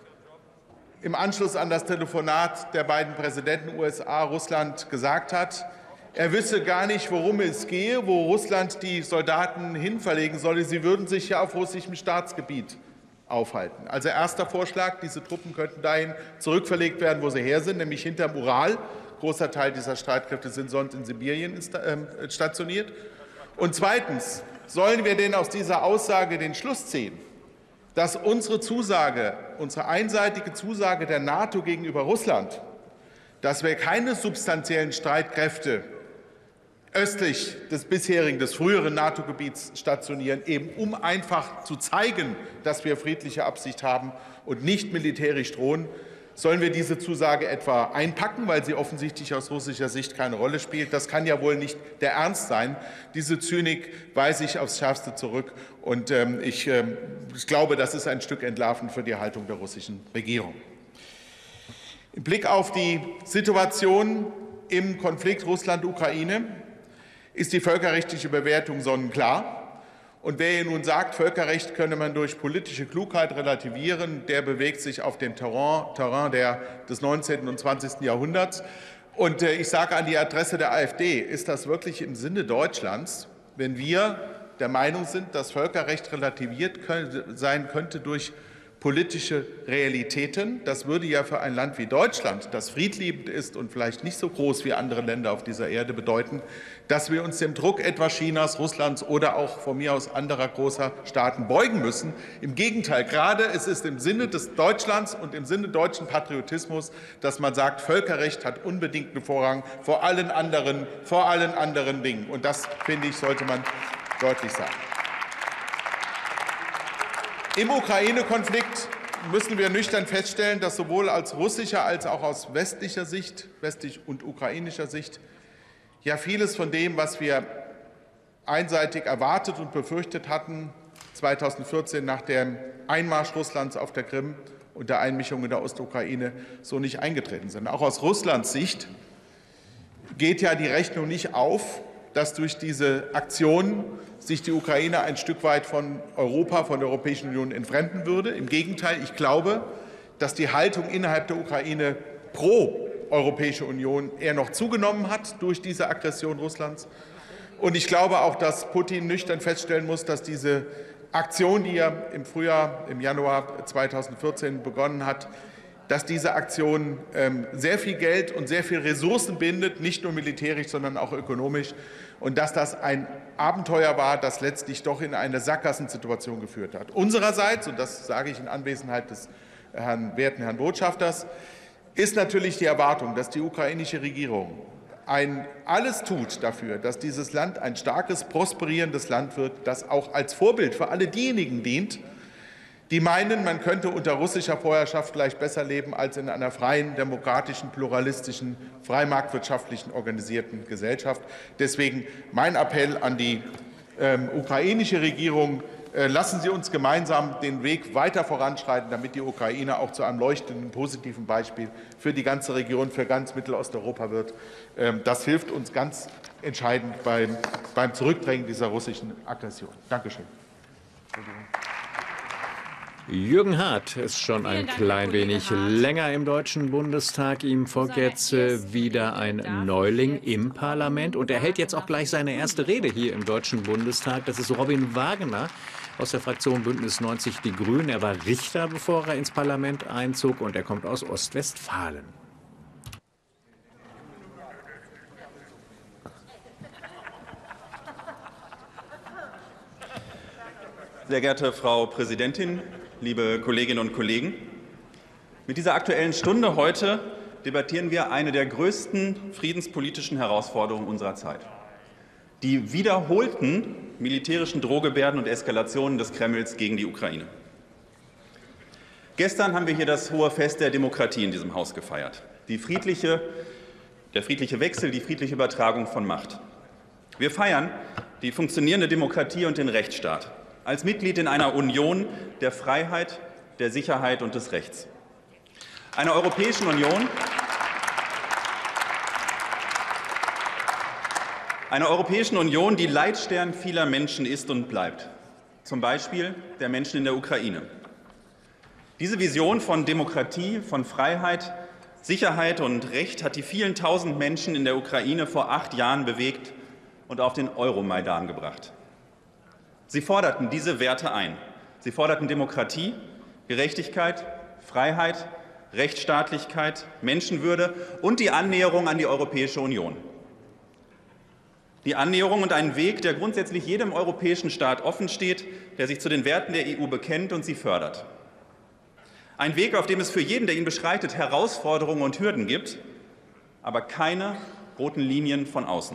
Speaker 11: im Anschluss an das Telefonat der beiden Präsidenten U S A, Russland gesagt hat. Er wisse gar nicht, worum es gehe, wo Russland die Soldaten hinverlegen solle. Sie würden sich ja auf russischem Staatsgebiet aufhalten. Also erster Vorschlag, diese Truppen könnten dahin zurückverlegt werden, wo sie her sind, nämlich hinterm Ural. Ein großer Teil dieser Streitkräfte sind sonst in Sibirien stationiert. Und zweitens, sollen wir denn aus dieser Aussage den Schluss ziehen, dass unsere Zusage, unsere einseitige Zusage der NATO gegenüber Russland, dass wir keine substanziellen Streitkräfte östlich des bisherigen, des früheren NATO-Gebiets stationieren, eben um einfach zu zeigen, dass wir friedliche Absicht haben und nicht militärisch drohen. Sollen wir diese Zusage etwa einpacken, weil sie offensichtlich aus russischer Sicht keine Rolle spielt? Das kann ja wohl nicht der Ernst sein. Diese Zynik weise ich aufs Schärfste zurück. Und ähm, ich, ähm, ich glaube, das ist ein Stück entlarvend für die Haltung der russischen Regierung. Im Blick auf die Situation im Konflikt Russland-Ukraine ist die völkerrechtliche Bewertung sonnenklar. Und wer hier nun sagt, Völkerrecht könne man durch politische Klugheit relativieren, der bewegt sich auf dem Terrain, Terrain der, des neunzehnten und zwanzigsten Jahrhunderts. Und äh, ich sage an die Adresse der AfD, ist das wirklich im Sinne Deutschlands, wenn wir der Meinung sind, dass Völkerrecht relativiert können, sein könnte durch politische Realitäten? Das würde ja für ein Land wie Deutschland, das friedliebend ist und vielleicht nicht so groß wie andere Länder auf dieser Erde, bedeuten, dass wir uns dem Druck etwa Chinas, Russlands oder auch von mir aus anderer großer Staaten beugen müssen. Im Gegenteil, gerade es ist im Sinne des Deutschlands und im Sinne deutschen Patriotismus, dass man sagt, Völkerrecht hat unbedingten Vorrang vor allen anderen, vor allen anderen Dingen. Und das, finde ich, sollte man deutlich sagen. Im Ukraine-Konflikt müssen wir nüchtern feststellen, dass sowohl aus russischer als auch aus westlicher Sicht, westlich und ukrainischer Sicht, ja vieles von dem, was wir einseitig erwartet und befürchtet hatten, zweitausendvierzehn nach dem Einmarsch Russlands auf der Krim und der Einmischung in der Ostukraine, so nicht eingetreten sind. Auch aus Russlands Sicht geht ja die Rechnung nicht auf, dass durch diese Aktion sich die Ukraine ein Stück weit von Europa, von der Europäischen Union entfremden würde. Im Gegenteil, ich glaube, dass die Haltung innerhalb der Ukraine pro Europäische Union eher noch zugenommen hat durch diese Aggression Russlands. Und ich glaube auch, dass Putin nüchtern feststellen muss, dass diese Aktion, die er im Frühjahr, im Januar zweitausendvierzehn begonnen hat, dass diese Aktion ähm, sehr viel Geld und sehr viel Ressourcen bindet, nicht nur militärisch, sondern auch ökonomisch, und dass das ein Abenteuer war, das letztlich doch in eine Sackgassensituation geführt hat. Unsererseits, und das sage ich in Anwesenheit des Herrn, werten Herrn Botschafters, ist natürlich die Erwartung, dass die ukrainische Regierung ein, alles tut dafür, dass dieses Land ein starkes, prosperierendes Land wird, das auch als Vorbild für alle diejenigen dient, die meinen, man könnte unter russischer Vorherrschaft gleich besser leben als in einer freien, demokratischen, pluralistischen, freimarktwirtschaftlichen organisierten Gesellschaft. Deswegen mein Appell an die ähm, ukrainische Regierung: äh, Lassen Sie uns gemeinsam den Weg weiter voranschreiten, damit die Ukraine auch zu einem leuchtenden, positiven Beispiel für die ganze Region, für ganz Mittelosteuropa wird. Ähm, das hilft uns ganz entscheidend beim, beim Zurückdrängen dieser russischen Aggression. Dankeschön.
Speaker 1: Jürgen Hart ist schon ein klein wenig länger im Deutschen Bundestag. Ihm folgt jetzt wieder ein Neuling im Parlament. Und er hält jetzt auch gleich seine erste Rede hier im Deutschen Bundestag. Das ist Robin Wagner aus der Fraktion Bündnis neunzig Die Grünen. Er war Richter, bevor er ins Parlament einzog. Und er kommt aus Ostwestfalen.
Speaker 12: Sehr geehrte Frau Präsidentin, liebe Kolleginnen und Kollegen! Mit dieser Aktuellen Stunde heute debattieren wir eine der größten friedenspolitischen Herausforderungen unserer Zeit: die wiederholten militärischen Drohgebärden und Eskalationen des Kremls gegen die Ukraine. Gestern haben wir hier das hohe Fest der Demokratie in diesem Haus gefeiert, die friedliche, der friedliche Wechsel, die friedliche Übertragung von Macht. Wir feiern die funktionierende Demokratie und den Rechtsstaat als Mitglied in einer Union der Freiheit, der Sicherheit und des Rechts. Einer Europäischen Union, einer Europäischen Union, die Leitstern vieler Menschen ist und bleibt, zum Beispiel der Menschen in der Ukraine. Diese Vision von Demokratie, von Freiheit, Sicherheit und Recht hat die vielen tausend Menschen in der Ukraine vor acht Jahren bewegt und auf den Euromaidan gebracht. Sie forderten diese Werte ein. Sie forderten Demokratie, Gerechtigkeit, Freiheit, Rechtsstaatlichkeit, Menschenwürde und die Annäherung an die Europäische Union. Die Annäherung und einen Weg, der grundsätzlich jedem europäischen Staat offen steht, der sich zu den Werten der E U bekennt und sie fördert. Ein Weg, auf dem es für jeden, der ihn beschreitet, Herausforderungen und Hürden gibt, aber keine roten Linien von außen.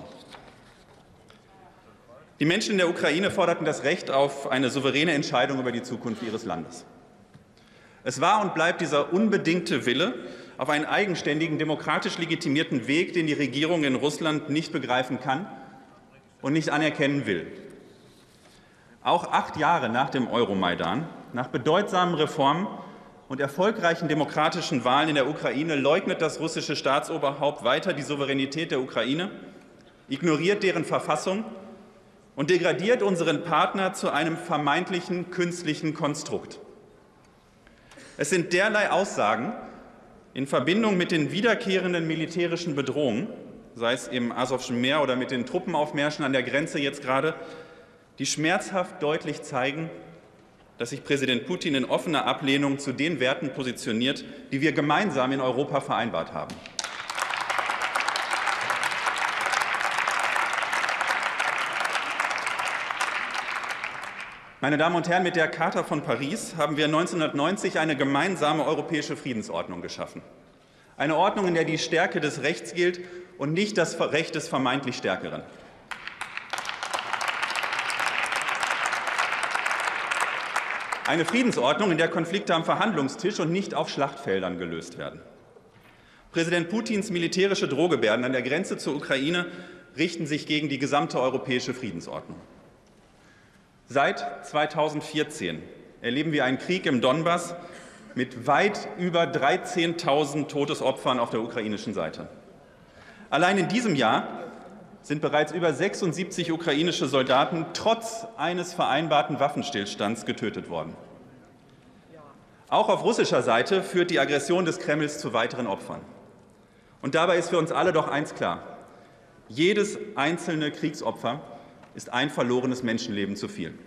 Speaker 12: Die Menschen in der Ukraine forderten das Recht auf eine souveräne Entscheidung über die Zukunft ihres Landes. Es war und bleibt dieser unbedingte Wille auf einen eigenständigen, demokratisch legitimierten Weg, den die Regierung in Russland nicht begreifen kann und nicht anerkennen will. Auch acht Jahre nach dem Euromaidan, nach bedeutsamen Reformen und erfolgreichen demokratischen Wahlen in der Ukraine leugnet das russische Staatsoberhaupt weiter die Souveränität der Ukraine, ignoriert deren Verfassung und degradiert unseren Partner zu einem vermeintlichen künstlichen Konstrukt. Es sind derlei Aussagen in Verbindung mit den wiederkehrenden militärischen Bedrohungen, sei es im Asowschen Meer oder mit den Truppenaufmärschen an der Grenze jetzt gerade, die schmerzhaft deutlich zeigen, dass sich Präsident Putin in offener Ablehnung zu den Werten positioniert, die wir gemeinsam in Europa vereinbart haben. Meine Damen und Herren, mit der Charta von Paris haben wir neunzehnhundertneunzig eine gemeinsame europäische Friedensordnung geschaffen. Eine Ordnung, in der die Stärke des Rechts gilt und nicht das Recht des vermeintlich Stärkeren. Eine Friedensordnung, in der Konflikte am Verhandlungstisch und nicht auf Schlachtfeldern gelöst werden. Präsident Putins militärische Drohgebärden an der Grenze zur Ukraine richten sich gegen die gesamte europäische Friedensordnung. Seit zweitausendvierzehn erleben wir einen Krieg im Donbass mit weit über dreizehntausend Todesopfern auf der ukrainischen Seite. Allein in diesem Jahr sind bereits über sechsundsiebzig ukrainische Soldaten trotz eines vereinbarten Waffenstillstands getötet worden. Auch auf russischer Seite führt die Aggression des Kremls zu weiteren Opfern. Und dabei ist für uns alle doch eins klar: Jedes einzelne Kriegsopfer ist ein verlorenes Menschenleben zu viel.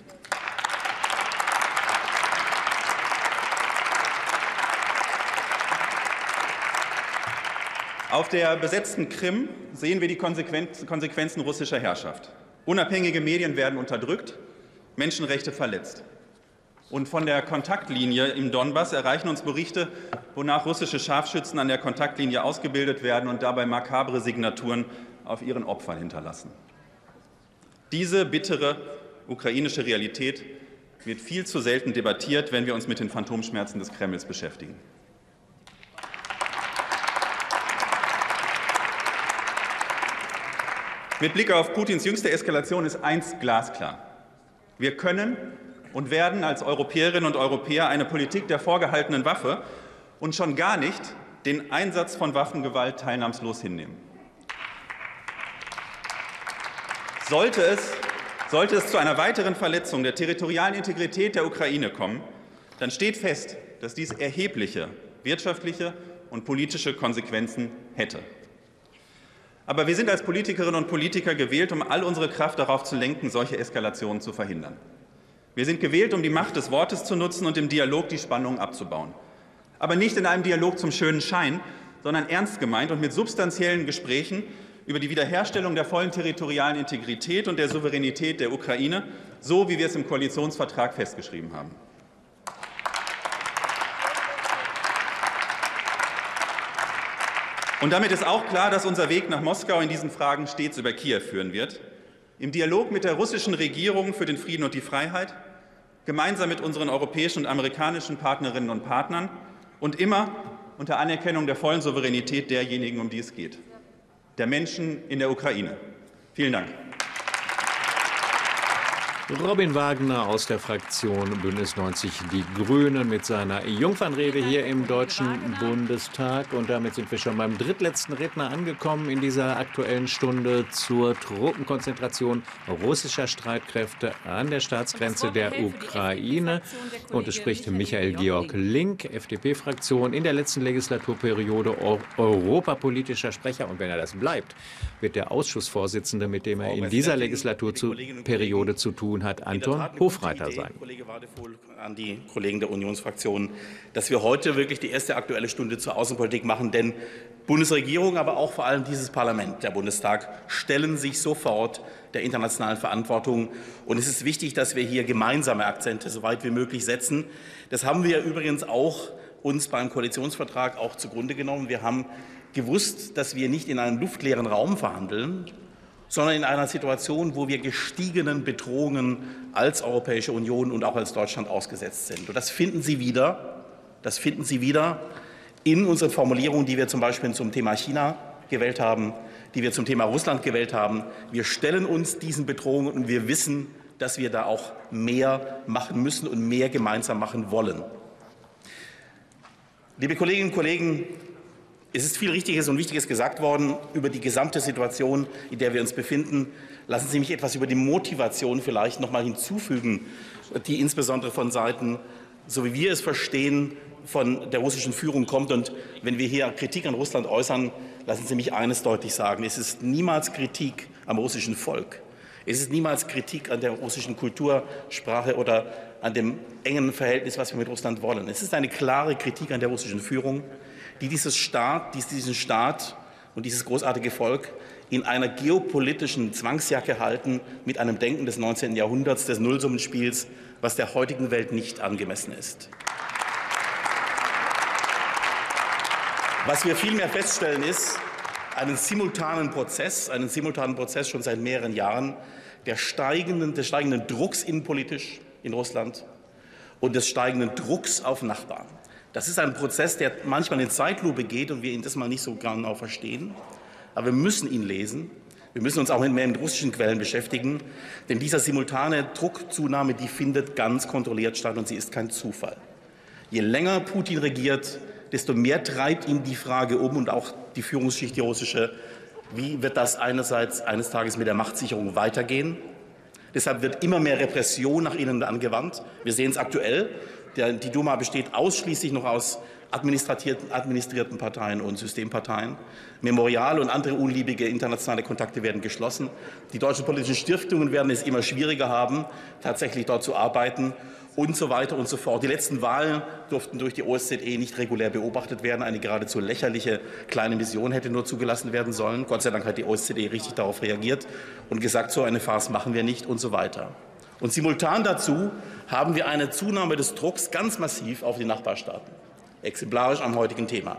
Speaker 12: Auf der besetzten Krim sehen wir die Konsequenzen russischer Herrschaft. Unabhängige Medien werden unterdrückt, Menschenrechte verletzt. Und von der Kontaktlinie im Donbass erreichen uns Berichte, wonach russische Scharfschützen an der Kontaktlinie ausgebildet werden und dabei makabre Signaturen auf ihren Opfern hinterlassen. Diese bittere ukrainische Realität wird viel zu selten debattiert, wenn wir uns mit den Phantomschmerzen des Kremls beschäftigen. Mit Blick auf Putins jüngste Eskalation ist eins glasklar. Wir können und werden als Europäerinnen und Europäer eine Politik der vorgehaltenen Waffe und schon gar nicht den Einsatz von Waffengewalt teilnahmslos hinnehmen. Sollte es, sollte es zu einer weiteren Verletzung der territorialen Integrität der Ukraine kommen, dann steht fest, dass dies erhebliche wirtschaftliche und politische Konsequenzen hätte. Aber wir sind als Politikerinnen und Politiker gewählt, um all unsere Kraft darauf zu lenken, solche Eskalationen zu verhindern. Wir sind gewählt, um die Macht des Wortes zu nutzen und im Dialog die Spannungen abzubauen. Aber nicht in einem Dialog zum schönen Schein, sondern ernst gemeint und mit substanziellen Gesprächen über die Wiederherstellung der vollen territorialen Integrität und der Souveränität der Ukraine, so wie wir es im Koalitionsvertrag festgeschrieben haben. Und damit ist auch klar, dass unser Weg nach Moskau in diesen Fragen stets über Kiew führen wird. Im Dialog mit der russischen Regierung für den Frieden und die Freiheit, gemeinsam mit unseren europäischen und amerikanischen Partnerinnen und Partnern und immer unter Anerkennung der vollen Souveränität derjenigen, um die es geht, der Menschen in der Ukraine. Vielen Dank.
Speaker 1: Robin Wagner aus der Fraktion Bündnis neunzig Die Grünen mit seiner Jungfernrede hier im Deutschen Bundestag. Und damit sind wir schon beim drittletzten Redner angekommen in dieser Aktuellen Stunde zur Truppenkonzentration russischer Streitkräfte an der Staatsgrenze der Ukraine. Und es spricht Michael Georg Link, F D P-Fraktion, in der letzten Legislaturperiode europapolitischer Sprecher. Und wenn er das bleibt, wird der Ausschussvorsitzende, mit dem er in dieser Legislaturperiode zu tun hat, Anton Hofreiter sein.
Speaker 13: Kollege Wadefuhl, an die Kollegen der Unionsfraktion, dass wir heute wirklich die erste Aktuelle Stunde zur Außenpolitik machen, denn Bundesregierung, aber auch vor allem dieses Parlament, der Bundestag, stellen sich sofort der internationalen Verantwortung. Und es ist wichtig, dass wir hier gemeinsame Akzente so weit wie möglich setzen. Das haben wir übrigens auch uns beim Koalitionsvertrag auch zugrunde genommen. Wir haben gewusst, dass wir nicht in einem luftleeren Raum verhandeln, sondern in einer Situation, wo wir gestiegenen Bedrohungen als Europäische Union und auch als Deutschland ausgesetzt sind. Und das finden Sie wieder, das finden Sie wieder in unseren Formulierungen, die wir zum Beispiel zum Thema China gewählt haben, die wir zum Thema Russland gewählt haben. Wir stellen uns diesen Bedrohungen und wir wissen, dass wir da auch mehr machen müssen und mehr gemeinsam machen wollen. Liebe Kolleginnen und Kollegen, es ist viel Richtiges und Wichtiges gesagt worden über die gesamte Situation, in der wir uns befinden. Lassen Sie mich etwas über die Motivation vielleicht noch mal hinzufügen, die insbesondere von Seiten, so wie wir es verstehen, von der russischen Führung kommt. Und wenn wir hier Kritik an Russland äußern, lassen Sie mich eines deutlich sagen. Es ist niemals Kritik am russischen Volk. Es ist niemals Kritik an der russischen Kultur, Sprache oder an dem engen Verhältnis, was wir mit Russland wollen. Es ist eine klare Kritik an der russischen Führung, die dieses Staat, diesen Staat und dieses großartige Volk in einer geopolitischen Zwangsjacke halten mit einem Denken des neunzehnten Jahrhunderts, des Nullsummenspiels, was der heutigen Welt nicht angemessen ist. Was wir vielmehr feststellen, ist einen simultanen Prozess, einen simultanen Prozess schon seit mehreren Jahren der steigenden, des steigenden Drucks innenpolitisch in Russland und des steigenden Drucks auf Nachbarn. Das ist ein Prozess, der manchmal in Zeitlupe geht und wir ihn das mal nicht so genau verstehen. Aber wir müssen ihn lesen. Wir müssen uns auch mehr mit russischen Quellen beschäftigen. Denn dieser simultane Druckzunahme, die findet ganz kontrolliert statt und sie ist kein Zufall. Je länger Putin regiert, desto mehr treibt ihn die Frage um und auch die Führungsschicht, die russische, wie wird das einerseits eines Tages mit der Machtsicherung weitergehen? Deshalb wird immer mehr Repression nach innen angewandt. Wir sehen es aktuell. Die Duma besteht ausschließlich noch aus administrierten Parteien und Systemparteien. Memorial und andere unliebige internationale Kontakte werden geschlossen. Die deutschen politischen Stiftungen werden es immer schwieriger haben, tatsächlich dort zu arbeiten. und so weiter und so fort. Die letzten Wahlen durften durch die O S Z E nicht regulär beobachtet werden. Eine geradezu lächerliche kleine Mission hätte nur zugelassen werden sollen. Gott sei Dank hat die O S Z E richtig darauf reagiert und gesagt, so eine Farce machen wir nicht und so weiter. Und simultan dazu haben wir eine Zunahme des Drucks ganz massiv auf die Nachbarstaaten, exemplarisch am heutigen Thema.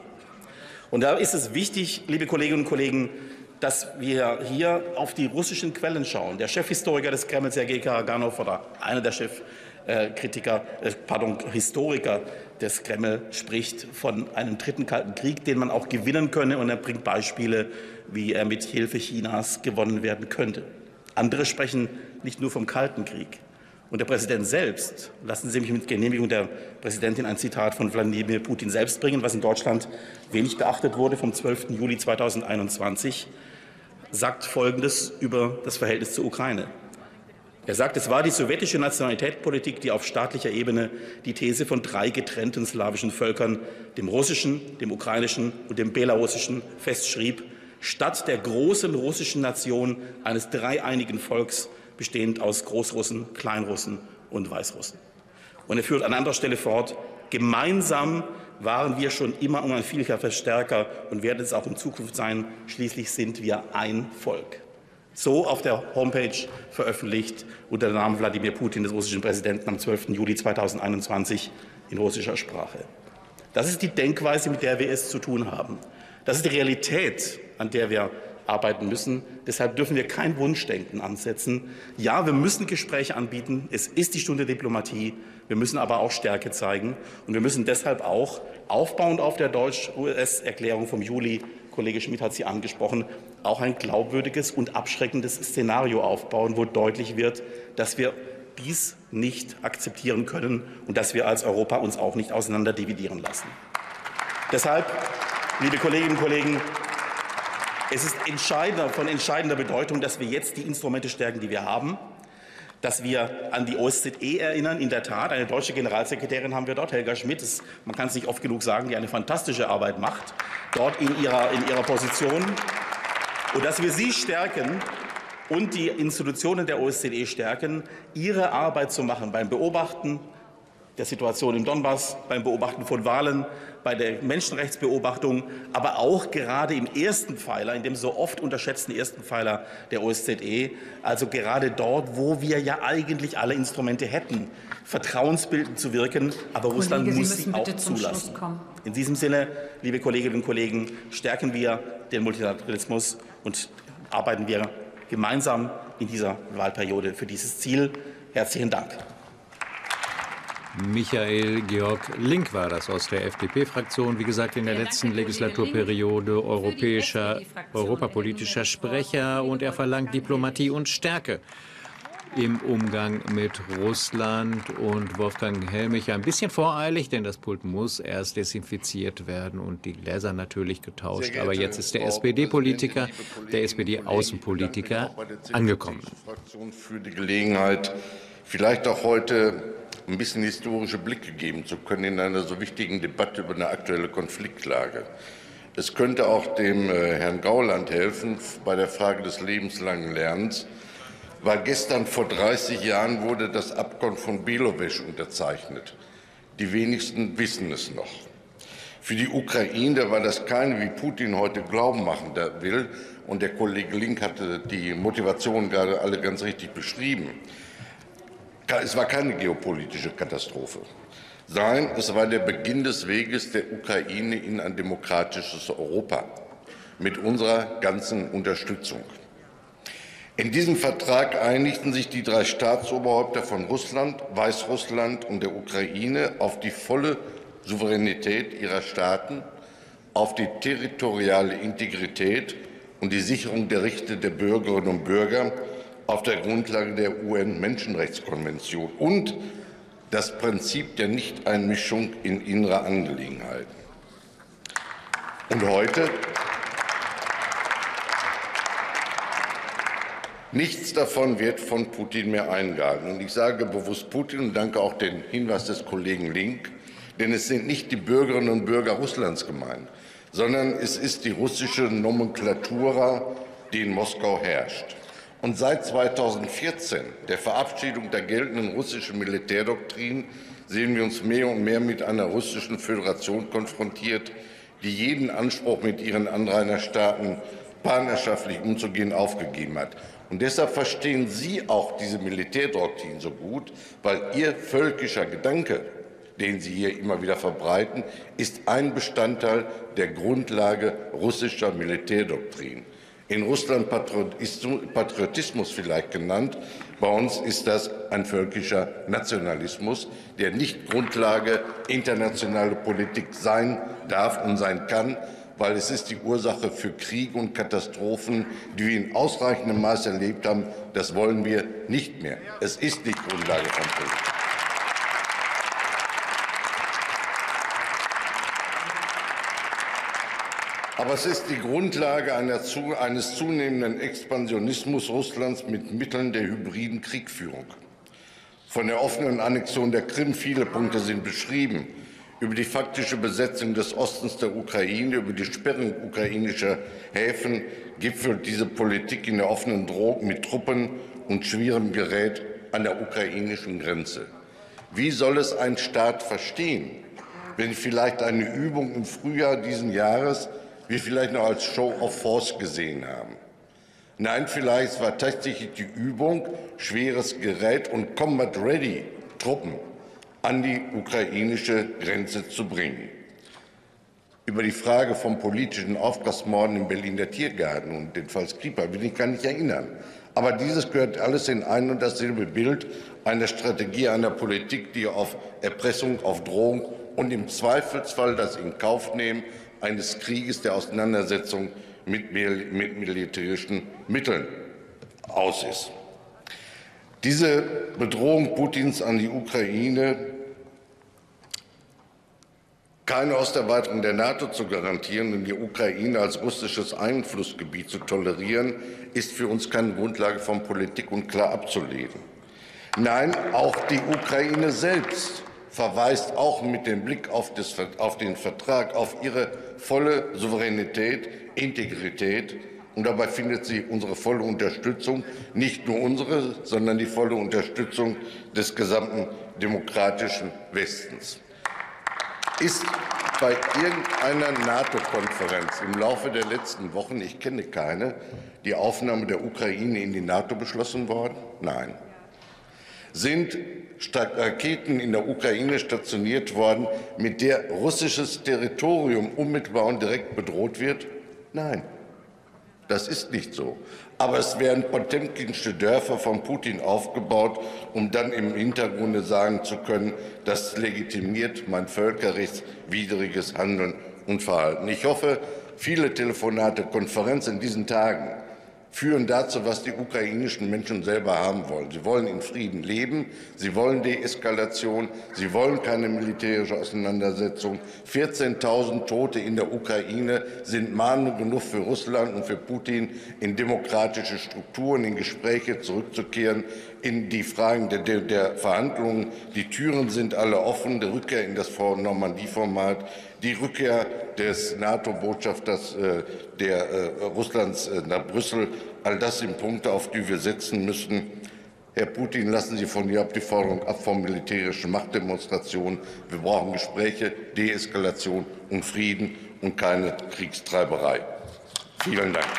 Speaker 13: Und da ist es wichtig, liebe Kolleginnen und Kollegen, dass wir hier auf die russischen Quellen schauen. Der Chefhistoriker des Kreml, Sergei Karaganov, oder einer der Chefkritiker, äh, pardon, Historiker des Kreml, spricht von einem dritten Kalten Krieg, den man auch gewinnen könne, und er bringt Beispiele, wie er mit Hilfe Chinas gewonnen werden könnte. Andere sprechen nicht nur vom Kalten Krieg. Und der Präsident selbst, lassen Sie mich mit Genehmigung der Präsidentin ein Zitat von Wladimir Putin selbst bringen, was in Deutschland wenig beachtet wurde, vom zwölften Juli zweitausendeinundzwanzig, sagt Folgendes über das Verhältnis zur Ukraine. Er sagt, es war die sowjetische Nationalitätspolitik, die auf staatlicher Ebene die These von drei getrennten slawischen Völkern, dem russischen, dem ukrainischen und dem belarussischen, festschrieb, statt der großen russischen Nation eines dreieinigen Volks, bestehend aus Großrussen, Kleinrussen und Weißrussen. Und er führt an anderer Stelle fort, gemeinsam waren wir schon immer um ein Vielfaches stärker und werden es auch in Zukunft sein. Schließlich sind wir ein Volk. So auf der Homepage veröffentlicht unter dem Namen Wladimir Putin, des russischen Präsidenten, am zwölften Juli zweitausendeinundzwanzig in russischer Sprache. Das ist die Denkweise, mit der wir es zu tun haben. Das ist die Realität, an der wir arbeiten müssen. Deshalb dürfen wir kein Wunschdenken ansetzen. Ja, wir müssen Gespräche anbieten. Es ist die Stunde der Diplomatie. Wir müssen aber auch Stärke zeigen. Und wir müssen deshalb auch, aufbauend auf der Deutsch-U S-Erklärung vom Juli, Kollege Schmidt hat sie angesprochen, auch ein glaubwürdiges und abschreckendes Szenario aufbauen, wo deutlich wird, dass wir dies nicht akzeptieren können und dass wir als Europa uns auch nicht auseinanderdividieren lassen. Deshalb, liebe Kolleginnen und Kollegen, es ist entscheidender, von entscheidender Bedeutung, dass wir jetzt die Instrumente stärken, die wir haben, dass wir an die O S Z E erinnern. In der Tat, eine deutsche Generalsekretärin haben wir dort, Helga Schmidt, das, man kann es nicht oft genug sagen, die eine fantastische Arbeit macht, dort in ihrer, in ihrer Position. Und dass wir sie stärken und die Institutionen der O S Z E stärken, ihre Arbeit zu machen beim Beobachten der Situation im Donbass, beim Beobachten von Wahlen, bei der Menschenrechtsbeobachtung, aber auch gerade im ersten Pfeiler, in dem so oft unterschätzten ersten Pfeiler der O S Z E, also gerade dort, wo wir ja eigentlich alle Instrumente hätten, vertrauensbildend zu wirken, aber Kollege, Russland muss sie auch zulassen. In diesem Sinne, liebe Kolleginnen und Kollegen, stärken wir den Multilateralismus und arbeiten wir gemeinsam in dieser Wahlperiode für dieses Ziel. Herzlichen Dank.
Speaker 1: Michael Georg Link war das aus der F D P-Fraktion. Wie gesagt, in der letzten Legislaturperiode europäischer, europapolitischer Sprecher. Und er verlangt Diplomatie und Stärke im Umgang mit Russland. Und Wolfgang Helmich ein bisschen voreilig, denn das Pult muss erst desinfiziert werden und die Gläser natürlich getauscht. Aber jetzt ist der S P D-Politiker, der S P D-Außenpolitiker angekommen.
Speaker 14: Fraktion für die Gelegenheit, vielleicht auch heute ein bisschen historische Blicke geben zu können in einer so wichtigen Debatte über eine aktuelle Konfliktlage. Es könnte auch dem äh, Herrn Gauland helfen bei der Frage des lebenslangen Lernens, weil gestern vor dreißig Jahren wurde das Abkommen von Belovež unterzeichnet. Die wenigsten wissen es noch. Für die Ukraine war das keine, wie Putin heute glauben machen will, und der Kollege Link hatte die Motivation gerade alle ganz richtig beschrieben. Es war keine geopolitische Katastrophe. Nein, es war der Beginn des Weges der Ukraine in ein demokratisches Europa mit unserer ganzen Unterstützung. In diesem Vertrag einigten sich die drei Staatsoberhäupter von Russland, Weißrussland und der Ukraine auf die volle Souveränität ihrer Staaten, auf die territoriale Integrität und die Sicherung der Rechte der Bürgerinnen und Bürger auf der Grundlage der U N-Menschenrechtskonvention und das Prinzip der Nichteinmischung in innere Angelegenheiten. Und heute? Nichts davon wird von Putin mehr eingehalten. Und ich sage bewusst Putin und danke auch den Hinweis des Kollegen Link, denn es sind nicht die Bürgerinnen und Bürger Russlands gemeint, sondern es ist die russische Nomenklatura, die in Moskau herrscht. und seit zweitausendvierzehn, der Verabschiedung der geltenden russischen Militärdoktrin, sehen wir uns mehr und mehr mit einer russischen Föderation konfrontiert, die jeden Anspruch, mit ihren Anrainerstaaten partnerschaftlich umzugehen, aufgegeben hat. Und deshalb verstehen Sie auch diese Militärdoktrin so gut, weil Ihr völkischer Gedanke, den Sie hier immer wieder verbreiten, ist ein Bestandteil der Grundlage russischer Militärdoktrin. In Russland Patriotismus vielleicht genannt, bei uns ist das ein völkischer Nationalismus, der nicht Grundlage internationaler Politik sein darf und sein kann, weil es ist die Ursache für Kriege und Katastrophen, die wir in ausreichendem Maß erlebt haben. Das wollen wir nicht mehr. Es ist nicht Grundlage von Politik. Aber es ist die Grundlage einer, eines zunehmenden Expansionismus Russlands mit Mitteln der hybriden Kriegführung. Von der offenen Annexion der Krim, viele Punkte sind beschrieben, über die faktische Besetzung des Ostens der Ukraine, über die Sperrung ukrainischer Häfen gipfelt diese Politik in der offenen Drohung mit Truppen und schwerem Gerät an der ukrainischen Grenze. Wie soll es ein Staat verstehen, wenn vielleicht eine Übung im Frühjahr diesen Jahres wir vielleicht noch als Show of Force gesehen haben? Nein, vielleicht war tatsächlich die Übung, schweres Gerät und Combat-Ready-Truppen an die ukrainische Grenze zu bringen. Über die Frage vom politischen Auftragsmorden im Berliner Tiergarten und den Fall Skripal will ich gar nicht erinnern. Aber dieses gehört alles in ein und dasselbe Bild einer Strategie einer Politik, die auf Erpressung, auf Drohung und im Zweifelsfall das in Kauf nehmen eines Krieges, der Auseinandersetzung mit, mit militärischen Mitteln aus ist. Diese Bedrohung Putins an die Ukraine, keine Osterweiterung der NATO zu garantieren und die Ukraine als russisches Einflussgebiet zu tolerieren, ist für uns keine Grundlage von Politik und klar abzulehnen. Nein, auch die Ukraine selbst verweist auch mit dem Blick auf, das, auf den Vertrag auf ihre volle Souveränität, Integrität. Und dabei findet sie unsere volle Unterstützung, nicht nur unsere, sondern die volle Unterstützung des gesamten demokratischen Westens. Ist bei irgendeiner NATO-Konferenz im Laufe der letzten Wochen, ich kenne keine, die Aufnahme der Ukraine in die NATO beschlossen worden? Nein. Sind Raketen in der Ukraine stationiert worden, mit der russisches Territorium unmittelbar und direkt bedroht wird? Nein. Das ist nicht so. Aber es werden potemkinsche Dörfer von Putin aufgebaut, um dann im Hintergrunde sagen zu können, das legitimiert mein völkerrechtswidriges Handeln und Verhalten. Ich hoffe, viele Telefonate, Konferenzen in diesen Tagen führen dazu, was die ukrainischen Menschen selber haben wollen. Sie wollen in Frieden leben, sie wollen Deeskalation, sie wollen keine militärische Auseinandersetzung. vierzehntausend Tote in der Ukraine sind Mahnung genug für Russland und für Putin, in demokratische Strukturen, in Gespräche zurückzukehren, in die Fragen der, der, der Verhandlungen. Die Türen sind alle offen, die Rückkehr in das Normandie-Format, die Rückkehr des NATO-Botschafters äh, der, äh, Russlands äh, nach Brüssel. All das sind Punkte, auf die wir setzen müssen. Herr Putin, lassen Sie von hier ab die Forderung ab von militärischen Machtdemonstrationen. Wir brauchen Gespräche, Deeskalation und Frieden und keine Kriegstreiberei. Vielen Dank.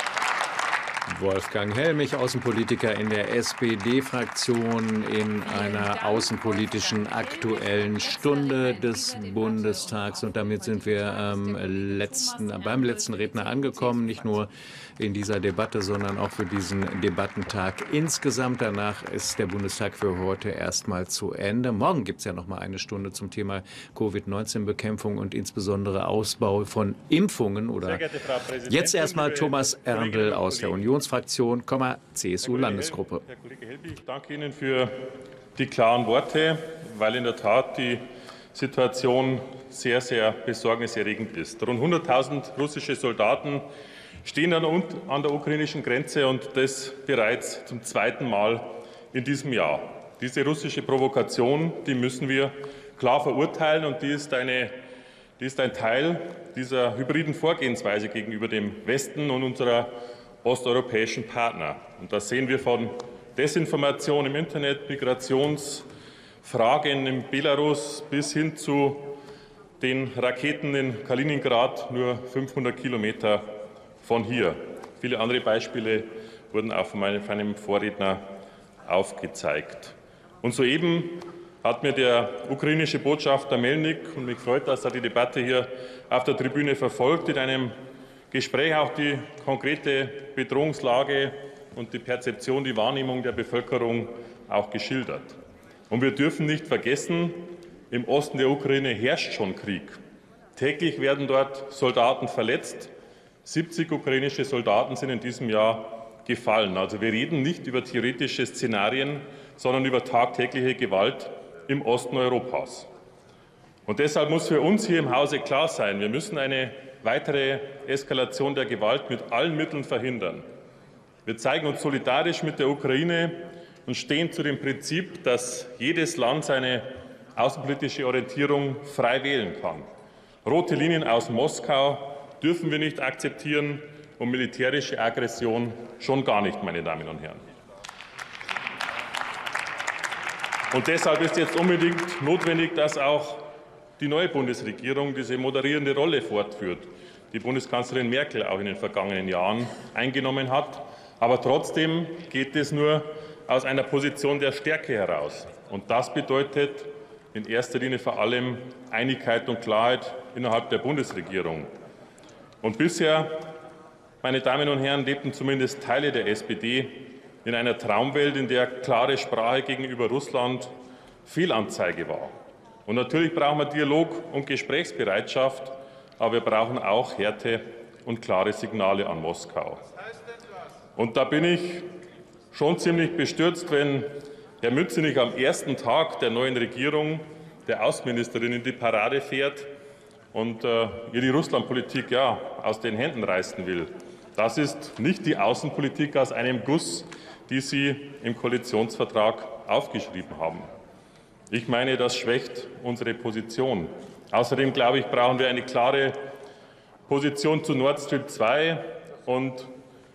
Speaker 1: Wolfgang Helmich, Außenpolitiker in der S P D-Fraktion, in einer außenpolitischen Aktuellen Stunde des Bundestags. Und damit sind wir am letzten, beim letzten Redner angekommen, nicht nur in dieser Debatte, sondern auch für diesen Debattentag insgesamt. Danach ist der Bundestag für heute erstmal zu Ende. Morgen gibt es ja noch mal eine Stunde zum Thema Covid neunzehn Bekämpfung und insbesondere Ausbau von Impfungen. Oder jetzt erstmal Thomas Erndl aus der Unionsfraktion, C S U-Landesgruppe.
Speaker 15: Herr Kollege Helbig, ich danke Ihnen für die klaren Worte, weil in der Tat die Situation sehr, sehr besorgniserregend ist. Rund hunderttausend russische Soldaten stehen an der ukrainischen Grenze und das bereits zum zweiten Mal in diesem Jahr. Diese russische Provokation, die müssen wir klar verurteilen und die ist, eine, die ist ein Teil dieser hybriden Vorgehensweise gegenüber dem Westen und unserer osteuropäischen Partner. Und das sehen wir von Desinformation im Internet, Migrationsfragen in Belarus bis hin zu den Raketen in Kaliningrad, nur fünfhundert Kilometer von hier. Viele andere Beispiele wurden auch von meinem Vorredner aufgezeigt. Und soeben hat mir der ukrainische Botschafter Melnik, und mich freut, dass er die Debatte hier auf der Tribüne verfolgt, in einem Gespräch auch die konkrete Bedrohungslage und die Perzeption, die Wahrnehmung der Bevölkerung auch geschildert. Und wir dürfen nicht vergessen, im Osten der Ukraine herrscht schon Krieg. Täglich werden dort Soldaten verletzt. siebzig ukrainische Soldaten sind in diesem Jahr gefallen. Also wir reden nicht über theoretische Szenarien, sondern über tagtägliche Gewalt im Osten Europas. Und deshalb muss für uns hier im Hause klar sein, wir müssen eine weitere Eskalation der Gewalt mit allen Mitteln verhindern. Wir zeigen uns solidarisch mit der Ukraine und stehen zu dem Prinzip, dass jedes Land seine außenpolitische Orientierung frei wählen kann. Rote Linien aus Moskau dürfen wir nicht akzeptieren und militärische Aggression schon gar nicht, meine Damen und Herren. Und deshalb ist jetzt unbedingt notwendig, dass auch die neue Bundesregierung diese moderierende Rolle fortführt, die Bundeskanzlerin Merkel auch in den vergangenen Jahren eingenommen hat. Aber trotzdem geht es nur aus einer Position der Stärke heraus. Und das bedeutet in erster Linie vor allem Einigkeit und Klarheit innerhalb der Bundesregierung. Und bisher, meine Damen und Herren, lebten zumindest Teile der S P D in einer Traumwelt, in der klare Sprache gegenüber Russland Fehlanzeige war. Und natürlich brauchen wir Dialog und Gesprächsbereitschaft, aber wir brauchen auch Härte und klare Signale an Moskau. Und da bin ich schon ziemlich bestürzt, wenn Herr Mützenich am ersten Tag der neuen Regierung der Außenministerin in die Parade fährt und äh, ihr die Russlandpolitik ja aus den Händen reißen will. Das ist nicht die Außenpolitik aus einem Guss, die Sie im Koalitionsvertrag aufgeschrieben haben. Ich meine, das schwächt unsere Position. Außerdem, glaube ich, brauchen wir eine klare Position zu Nord Stream zwei und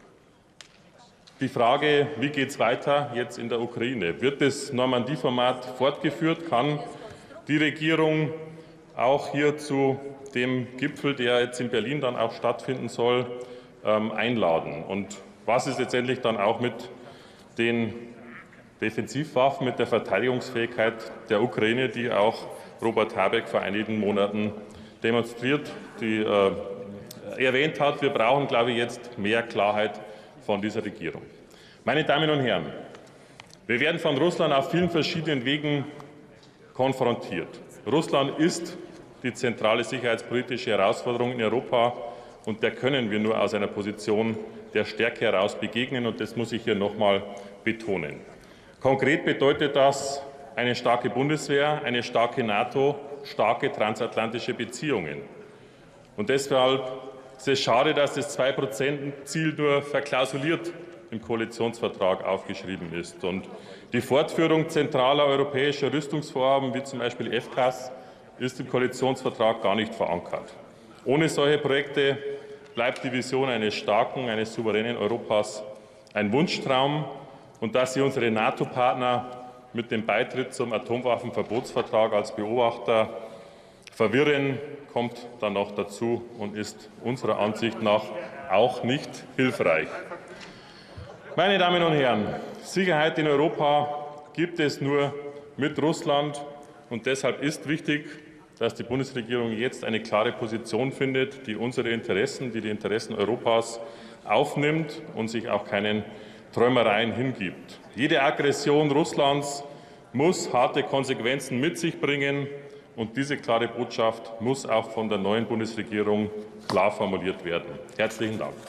Speaker 15: die Frage, wie geht es weiter jetzt in der Ukraine? Wird das Normandie-Format fortgeführt? Kann die Regierung auch hier zu dem Gipfel, der jetzt in Berlin dann auch stattfinden soll, ähm, einladen? Und was ist letztendlich dann auch mit den Defensivwaffen, mit der Verteidigungsfähigkeit der Ukraine, die auch Robert Habeck vor einigen Monaten demonstriert, die äh, erwähnt hat? Wir brauchen, glaube ich, jetzt mehr Klarheit von dieser Regierung. Meine Damen und Herren, wir werden von Russland auf vielen verschiedenen Wegen konfrontiert. Russland ist die zentrale sicherheitspolitische Herausforderung in Europa, und der können wir nur aus einer Position der Stärke heraus begegnen, und das muss ich hier noch einmal betonen. Konkret bedeutet das eine starke Bundeswehr, eine starke NATO, starke transatlantische Beziehungen. Und deshalb ist es schade, dass das zwei Prozent Ziel nur verklausuliert im Koalitionsvertrag aufgeschrieben ist. Und die Fortführung zentraler europäischer Rüstungsvorhaben, wie zum Beispiel F C A S, ist im Koalitionsvertrag gar nicht verankert. Ohne solche Projekte bleibt die Vision eines starken, eines souveränen Europas ein Wunschtraum. Und dass Sie unsere NATO-Partner mit dem Beitritt zum Atomwaffenverbotsvertrag als Beobachter verwirren, kommt dann noch dazu und ist unserer Ansicht nach auch nicht hilfreich. Meine Damen und Herren, Sicherheit in Europa gibt es nur mit Russland, und deshalb ist wichtig, dass die Bundesregierung jetzt eine klare Position findet, die unsere Interessen, die die Interessen Europas aufnimmt und sich auch keinen Träumereien hingibt. Jede Aggression Russlands muss harte Konsequenzen mit sich bringen, und diese klare Botschaft muss auch von der neuen Bundesregierung klar formuliert werden. Herzlichen Dank.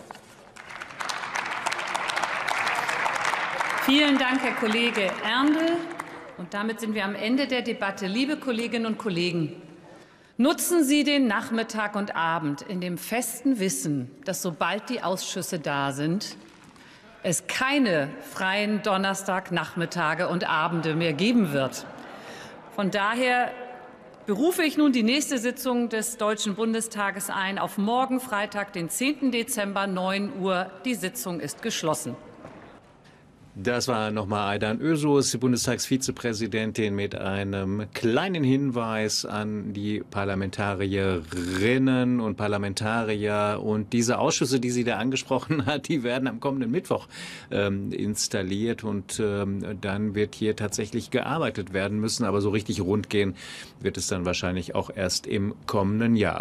Speaker 8: Vielen Dank, Herr Kollege Erndl. Und damit sind wir am Ende der Debatte. Liebe Kolleginnen und Kollegen, nutzen Sie den Nachmittag und Abend in dem festen Wissen, dass sobald die Ausschüsse da sind, es keine freien Donnerstagnachmittage und Abende mehr geben wird. Von daher berufe ich nun die nächste Sitzung des Deutschen Bundestages ein auf morgen, Freitag, den zehnten Dezember, neun Uhr. Die Sitzung ist geschlossen.
Speaker 1: Das war nochmal Aydan Özos, die Bundestagsvizepräsidentin, mit einem kleinen Hinweis an die Parlamentarierinnen und Parlamentarier. Und diese Ausschüsse, die sie da angesprochen hat, die werden am kommenden Mittwoch ähm, installiert. Und ähm, dann wird hier tatsächlich gearbeitet werden müssen. Aber so richtig rund gehen wird es dann wahrscheinlich auch erst im kommenden Jahr.